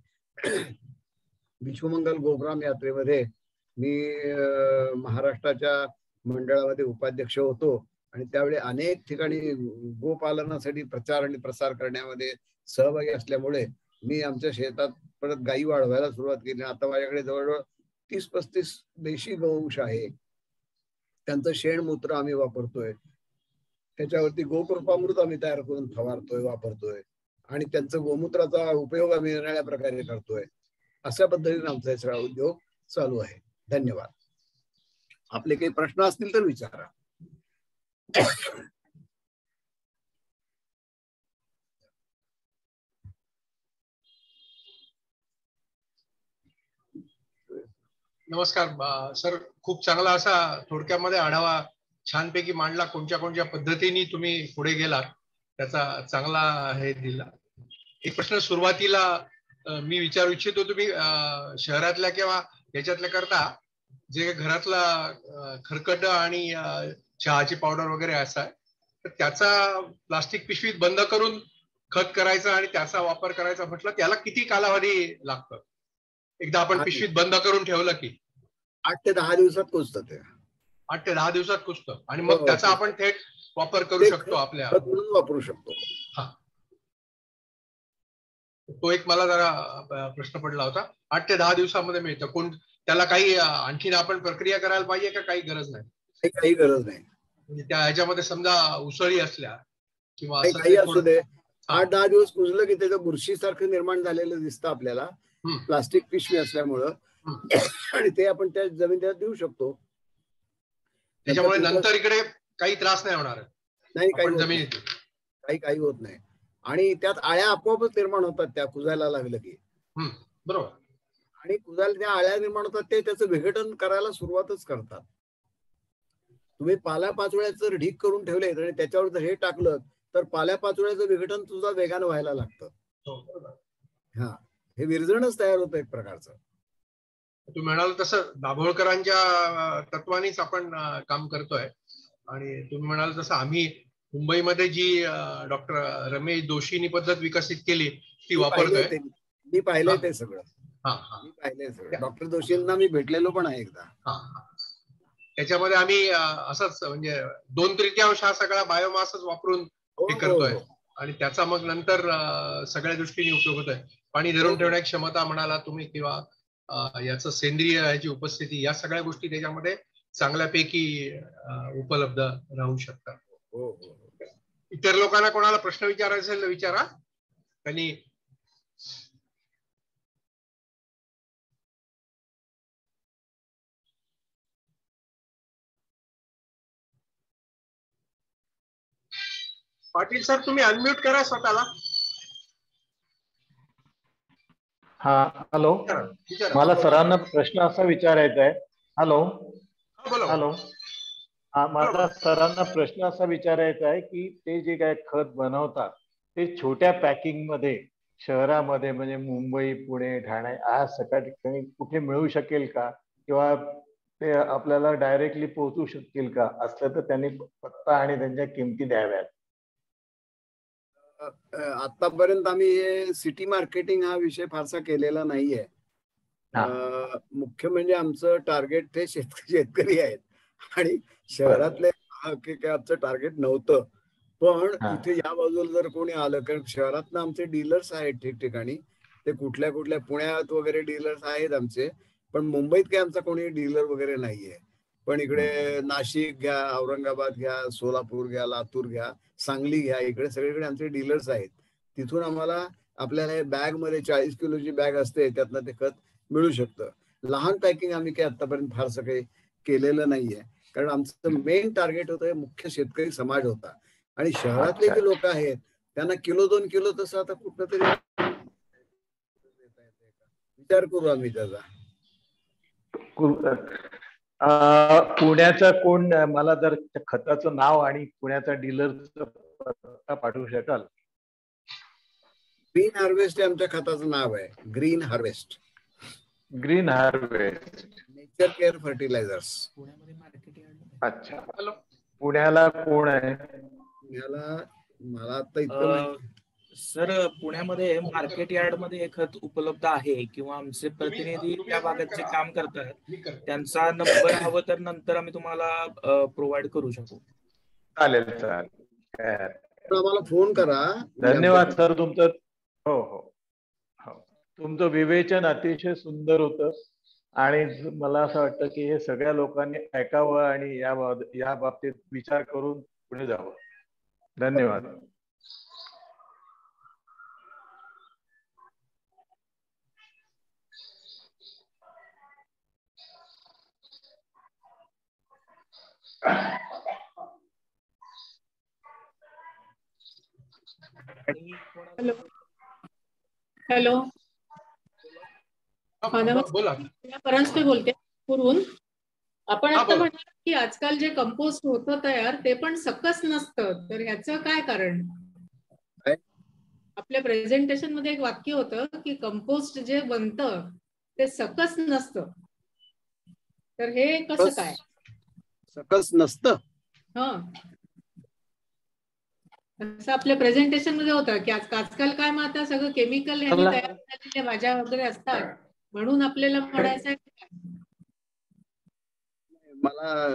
विश्वमंगल गोग्राम यात्रेमध्ये मी महाराष्ट्राच्या मंडळामध्ये उपाध्यक्ष होतो आणि त्यावेळी अनेक ठिकाणी गोपालनासाठी प्रचार आणि प्रसार करण्यामध्ये सहभागी असल्यामुळे मी आमच्या शेतात परत गायी वाढवायला सुरुवात केली. आता माझ्याकडे जवळजवळ 30-35 देशी गोवंश आहे. त्यांचं शेणमूत्र आम्ही वापरतोय, त्याच्यावरती गोकृपामृत आम्ही तयार करून फवारतोय, वापरतोय आणि त्यांचं गोमूत्राचा उपयोग आम्ही निरनिराळ्या प्रकारे करतोय. अशा पद्धतीने आमचा सगळा उद्योग चालू आहे. धन्यवाद. आपले काही प्रश्न असतील तर विचारा. नमस्कार सर, खूप चांगला असा थोडक्यामध्ये आढावा छानपैकी मांडला. कोणत्या कोणत्या पद्धतीने तुम्ही पुढे गेलात त्याचा चांगला हे दिला. एक प्रश्न सुरुवातीला मी विचारू इच्छितो, तुम्ही शहरातल्या किंवा याच्यातल्या करता जे घरातला खरकट आणि चहाची पावडर वगैरे असा आहे, तर त्याचा प्लास्टिक पिशवीत बंद करून खत करायचा आणि त्याचा वापर करायचा म्हटलं त्याला किती कालावधी लागतो? एकदा आपण पिशवीत बंद करून ठेवलं की 8 ते 10 दिवसात कुजतं ते. 8 ते 10 दिवसात कुजतं आणि मग त्याचा आपण थेट वापर करू शकतो आपल्या. वापरू शकतो. हा, तो एक मला जरा प्रश्न पडला होता. 8 ते 10 दिवसामध्ये मिळतं. कोण त्याला काही आणखीन आपण प्रक्रिया करायला पाहिजे का काही गरज नाही? काही गरज नाही. म्हणजे त्या ह्याच्यामध्ये समजा उसळी असल्या किंवा काही असू दे, 8-10 दिवस कुजलं की त्याचं बुरशी सारखं निर्माण झालेलं दिसतं आपल्याला प्लास्टिक पिशवी असल्यामुळं, आणि ते आपण त्या जमिनीत देऊ शकतो. त्याच्यामुळे नंतर इकडे काही त्रास नाही होणार. नाही, काही जमिनीत काही होत नाही. आणि त्यात आळ्या आपोआपच निर्माण होतात त्या कुजायला लागलं की. बरोबर. आणि कुजायला त्या आळ्या निर्माण होतात, ते त्याचं विघटन करायला सुरुवातच करतात. तुम्ही पाल्यापाचोळ्याचं जर ढीक करून ठेवले आणि त्याच्यावर जर हे टाकलं तर पाल्यापाचोळ्याचं विघटन तुझं वेगानं व्हायला लागतं. हा, हे विरजणच तयार होतं एक प्रकारचं. तुम्ही म्हणाल तसं दाभोळकरांच्या तत्वानीच आपण काम करतोय. आणि तुम्ही म्हणाल तसं आम्ही मुंबईमध्ये जी डॉक्टर रमेश जोशींनी पद्धत विकसित केली ती वापरतोय. मी पाहिलंय ते सगळं. मी पाहिलंय सगळं. डॉक्टर जोशींना मी भेटलेलो पण आहे एकदा. त्याच्यामध्ये आम्ही असंच म्हणजे 2/3 हा सगळा बायोमासच वापरून हे करतोय. आणि त्याचा मग नंतर सगळ्या दृष्टीने उपयोग होतोय. पाणी धरून ठेवण्याची क्षमता म्हणाला तुम्ही, किंवा याचं सेंद्रिय याची उपस्थिती, या सगळ्या गोष्टी त्याच्यामध्ये चांगल्यापैकी उपलब्ध राहू शकतात. इतर लोकांना कोणाला प्रश्न विचारायचा असेल तर विचारा. त्यांनी पाटील सर, तुम्ही अनम्यूट करा स्वतःला. हा, हॅलो. मला सरांना प्रश्न असा विचारायचा आहे. Hello hello. हा, माझा सरांना प्रश्न असा विचारायचा आहे की ते जे काय खत बनवतात ते छोट्या पॅकिंग मध्ये शहरामध्ये म्हणजे मुंबई, पुणे, ठाणे या सगळ्या ठिकाणी कुठे मिळू शकेल का, किंवा ते आपल्याला डायरेक्टली पोहोचू शकतील का? असलं तर त्यांनी पत्ता आणि त्यांच्या किमती द्याव्यात. आतापर्यंत आम्ही सिटी मार्केटिंग हा विषय फारसा केलेला नाहीये. मुख्य म्हणजे आमचं टार्गेट ते शेतकरी आहेत आणि शहरातले आमचं टार्गेट नव्हतं. पण इथे या बाजूला जर कोणी आलं, कारण शहरातनं आमचे डीलर्स आहेत ठिकठिकाणी, ते कुठल्या कुठल्या पुण्यात वगैरे डीलर्स आहेत आमचे, पण मुंबईत काही आमचा कोणी डीलर वगैरे नाहीये. पण इकडे नाशिक घ्या, औरंगाबाद घ्या, सोलापूर घ्या, लातूर घ्या, सांगली घ्या, इकडे सगळीकडे आमचे डीलर्स आहेत. तिथून आम्हाला आपल्याला बॅग मध्ये 40 किलोची बॅग असते, त्यातनं ते खत मिळू शकतं. लहान पॅकिंग आम्ही काही आतापर्यंत फारसं काही केलेलं नाहीये, कारण आमचं मेन टार्गेट होतं मुख्य शेतकरी समाज होता. आणि शहरातले जे लोक आहेत त्यांना किलो 2 किलो तसं आता कुठं तरी विचार करू आम्ही त्याचा. पुण्याचा कोण मला जर खताचं नाव आणि पुण्याचा डीलरचा पत्ता पाठवू शकाल? ग्रीन हार्वेस्ट हे आमच्या खताचं नाव आहे. Green harvest. Green harvest nature care fertilisers. अच्छा. पुण्याला कोण आहे? पुण्याला मला आता इतकं सर, पुण्यामध्ये मार्केट यार्ड मध्ये हे खत उपलब्ध आहे किंवा आमचे प्रतिनिधी त्या भागात जे काम करतात त्यांचा नंबर हवं तर नंतर आम्ही तुम्हाला प्रोव्हाइड करू शकू. चालेल चालेल. आम्हाला फोन करा. धन्यवाद सर तुमचं. हो हो हो, तुमचं विवेचन अतिशय सुंदर होतं आणि मला असं वाटतं की हे सगळ्या लोकांनी ऐकावं आणि या बाबतीत विचार करून पुढे जावं. धन्यवाद. हॅलो हॅलो बोला. परांजपे बोलते पूर्वून. आपण आता म्हटलं की आजकाल जे कंपोस्ट होतं तयार ते पण सकस नसतं, तर ह्याचं काय कारण? आपल्या प्रेझेंटेशन मध्ये एक वाक्य होतं की कंपोस्ट जे बनतं ते सकस नसतं, तर हे कसं काय? सकस नसतं? असं आपल्या प्रेझेंटेशन मध्ये होतं की आजकाल काय मग आता सगळं केमिकल ह्यानी तयार झालेल्या भाज्या वगैरे असतात, म्हणून आपल्याला म्हणायचं मला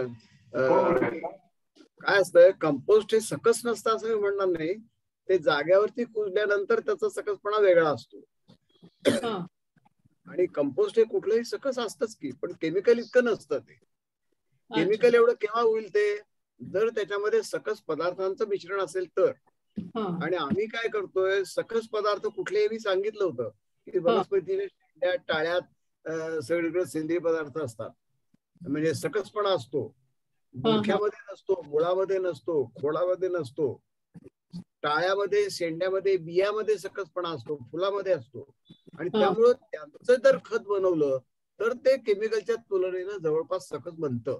काय असतं, कंपोस्ट हे सकस नसतं असं मी म्हणणार नाही. ते जाग्यावरती कुजल्यानंतर त्याचा सकसपणा वेगळा असतो. आणि कंपोस्ट हे कुठलंही सकस असतंच की, पण केमिकल इतकं नसतं. ते केमिकल एवढं केव्हा होईल ते, जर त्याच्यामध्ये सकस पदार्थांचं मिश्रण असेल तर. आणि आम्ही काय करतोय, सकस पदार्थ कुठलेही मी सांगितलं होतं की वनस्पतीने टाळ्यात सगळीकडे सेंद्रिय पदार्थ असतात, म्हणजे सकसपणा असतो. बुरख्यामध्ये नसतो, मुळामध्ये नसतो, खोडामध्ये नसतो, टाळ्यामध्ये, शेंड्यामध्ये, बियामध्ये सकसपणा असतो, फुलामध्ये असतो. आणि त्यामुळं त्यांचं जर खत बनवलं तर ते केमिकलच्या तुलनेनं जवळपास सकस बनतं.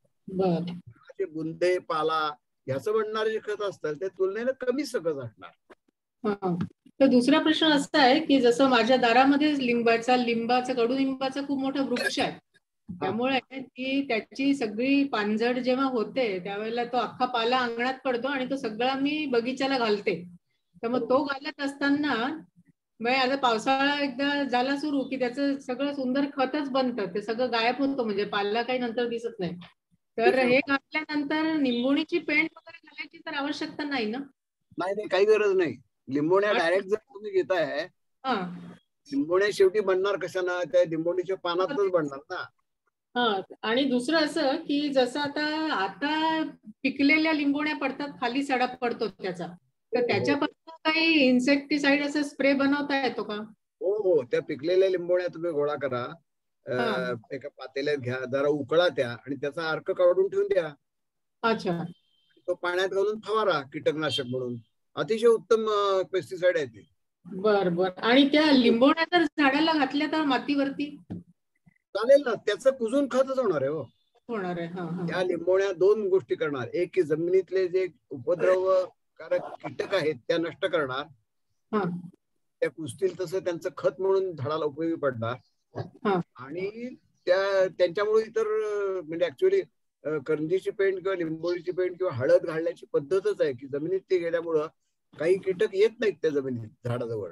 बुंदे, पाला याचं बनणारे जे खत असतात ते तुलनेनं कमी सकस असणार. तर दुसरा प्रश्न असा आहे की जसं माझ्या दारामध्ये कडुलिंबाचा खूप मोठा वृक्ष आहे, त्यामुळे ती त्याची सगळी पानझड जेव्हा होते त्यावेळेला तो अख्खा पाला अंगणात पडतो आणि तो सगळा मी बगीच्याला घालते. तर मग तो घालत असताना आता पावसाळा एकदा झाला सुरू की त्याचं सगळं सुंदर खतच बनतं, ते सगळं गायब होतं, म्हणजे पाला काही नंतर दिसत नाही. तर हे घातल्यानंतर निंबोणीची पेंट वगैरे घालायची तर आवश्यकता नाही ना? नाही, काही गरज नाही. लिंबोण्या डायरेक्ट जर तुम्ही घेताय, लिंबोण्या शेवटी बनणार कशाना, त्या लिंबोणीच्या पानातच बनणार ना. आणि दुसरं असं की जसं आता पिकलेल्या लिंबोण्या पडतात, खाली सडा पडतो त्याचा, तर त्याच्यापासून काही इन्सेक्टिसाइड असं स्प्रे बनवता येतो का? हो, त्या पिकलेल्या लिंबोण्या तुम्ही गोळा करा, एका पातेल्यात घ्या, जरा उकळा त्या आणि त्याचा अर्क काढून ठेवून द्या. अच्छा. तो पाण्यात घालून फवारा कीटकनाशक म्हणून. अतिशय उत्तम पेस्टिसाइड आहे ते. बर. आणि त्या लिंबोण्या जर झाडाला घातल्या तर मातीवरती चालेल ना, त्याचं कुजून खतच होणार आहे. होणार आहे. त्या लिंबोण्या दोन गोष्टी करणार, एक की जमिनीतले जे उपद्रवकारक कीटक आहेत त्या नष्ट करणार, त्या कुजतील तसं त्यांचं खत म्हणून झाडाला उपयोगी पडणार. आणि त्यांच्यामुळे इतर म्हणजे ऍक्च्युअली करंजीची पेंट किंवा लिंबोळीची पेंट किंवा हळद घालण्याची पद्धतच आहे की जमिनीत ते गेल्यामुळं काही कीटक येत नाहीत त्या जमिनीत झाडाजवळ.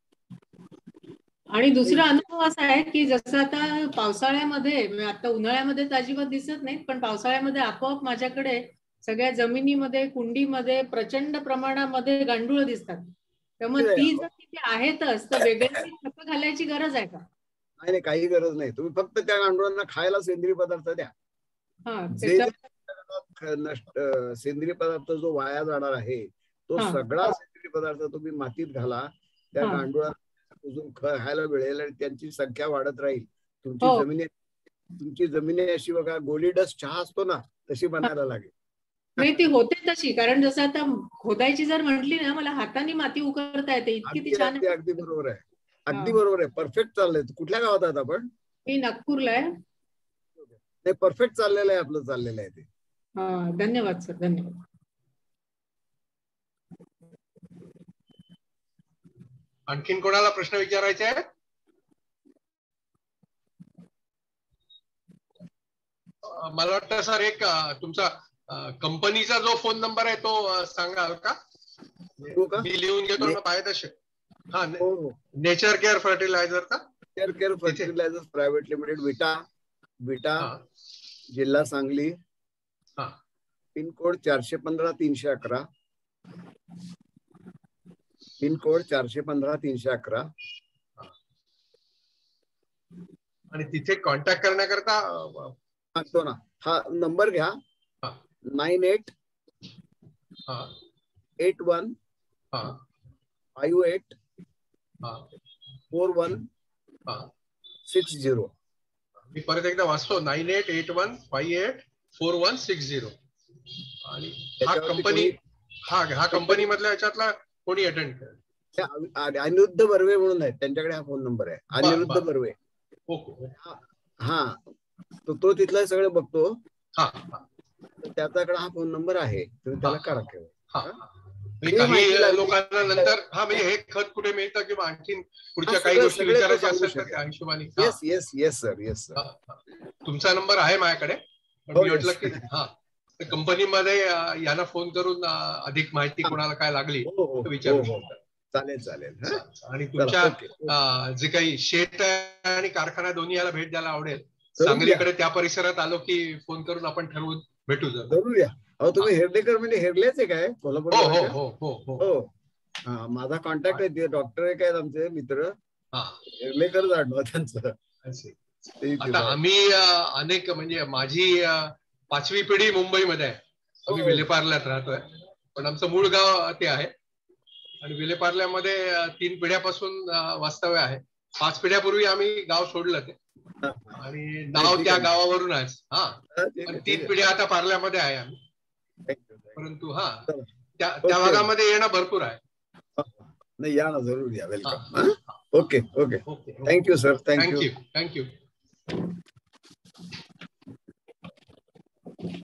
आणि दुसरा अनुभव असा आहे की जसं आता पावसाळ्यामध्ये, आता उन्हाळ्यामध्ये अजिबात दिसत नाहीत, पण पावसाळ्यामध्ये आपोआप माझ्याकडे सगळ्या जमिनीमध्ये, कुंडीमध्ये प्रचंड प्रमाणामध्ये गांडूळ दिसतात. त्यामुळे ती जर तिथे आहेतच तर वेगळी खतं घालायची गरज आहे का? नाही, काही गरज नाही. तुम्ही फक्त त्या गांडुळांना खायला सेंद्रिय पदार्थ द्या. सेंद्रिय पदार्थ जो वाया जाणार आहे तो सगळा सेंद्रिय पदार्थ तुम्ही मातीत घाला, त्या गांडुळांना कुजून खायला मिळेल आणि त्यांची संख्या वाढत राहील. तुमची जमीन अशी बघा, गोली डस्ट चहा असतो ना, तशी बनायला लागेल. नाही, ती होते तशी, कारण जसं आता खोदायची जर म्हटली ना, मला हाताने माती उकरता येते, इतकी ती छान. अगदी बरोबर आहे, अगदी बरोबर आहे. परफेक्ट चाललंय. कुठल्या गावात आहात आपण? मी नागपूरला आहे. ते परफेक्ट चाललेलं आहे, आपलं चाललेलं आहे ते. धन्यवाद सर, धन्यवाद. आणखीन कोणाला प्रश्न विचारायचे आहे? मला वाटतं सर एक तुमचा कंपनीचा जो फोन नंबर आहे तो सांगाल का? मी लिहून घेतो ना पाहिजे तसे. नेचर केअर फर्टिलायझरचा. Nature care fertiliser private limited, Vita, जिल्हा सांगली, पिनकोड 415-311, पिनकोड 415-311. आणि तिथे कॉन्टॅक्ट करण्याकरता सांगतो ना, हा नंबर घ्या, 9881584160. मी परत एकदा वाचतो, 9881584160. 4160. आणि हा त्याच्यावरती कंपनी हा कंपनी मधल्या याच्यातला कोणी अटेंड करेल? अनिरुद्ध बर्वे म्हणून आहे, त्यांच्याकडे हा फोन नंबर आहे, अनिरुद्ध बर्वे. ओके. हा, तो तिथला सगळं बघतो. हा, त्याच्याकडे हा फोन नंबर आहे, तुम्ही त्याला करा केव्हा. काही लोकांना नंतर म्हणजे हे खत कुठे मिळतं किंवा आणखी पुढच्या काही गोष्टी विचारायच्या असतात तर त्या हिशोबाने. Yes sir. तुमचा नंबर आहे माझ्याकडे, पण मी म्हटलं की कंपनीमध्ये यांना फोन करून अधिक माहिती कोणाला काय लागली विचारू शकता. चालेल. आणि तुमच्या जे काही शेत आणि कारखाना दोन्ही याला भेट द्यायला आवडेल. सांगलीकडे त्या परिसरात आलो की फोन करून आपण ठरवून भेटू. जरूर या. अहो, तुम्ही हेर्लेकर म्हणजे हेर्लेच आहे काय कोल्हापूर? हो. माझा कॉन्टॅक्ट आहे, डॉक्टर आहे काय आमचे मित्र, हेर्लेकर जाणव त्यांचं. आता आम्ही अनेक म्हणजे माझी 5वी पिढी मुंबईमध्ये आहे. आम्ही विलेपार्ल्यात राहतोय, पण आमचं मूळ गाव ते आहे. आणि विलेपार्ल्यामध्ये 3 पिढ्यापासून वास्तव्य आहे. 5 पिढ्यापूर्वी आम्ही गाव सोडलं ते, आणि नाव त्या गावावरून आहे. आणि 3 पिढ्या आता पार्ल्यामध्ये आहे आम्ही. परंतु त्या भागामध्ये येणं भरपूर आहे. नाही, या ना, जरूर या. Welcome. Okay. Thank you sir. Thank you.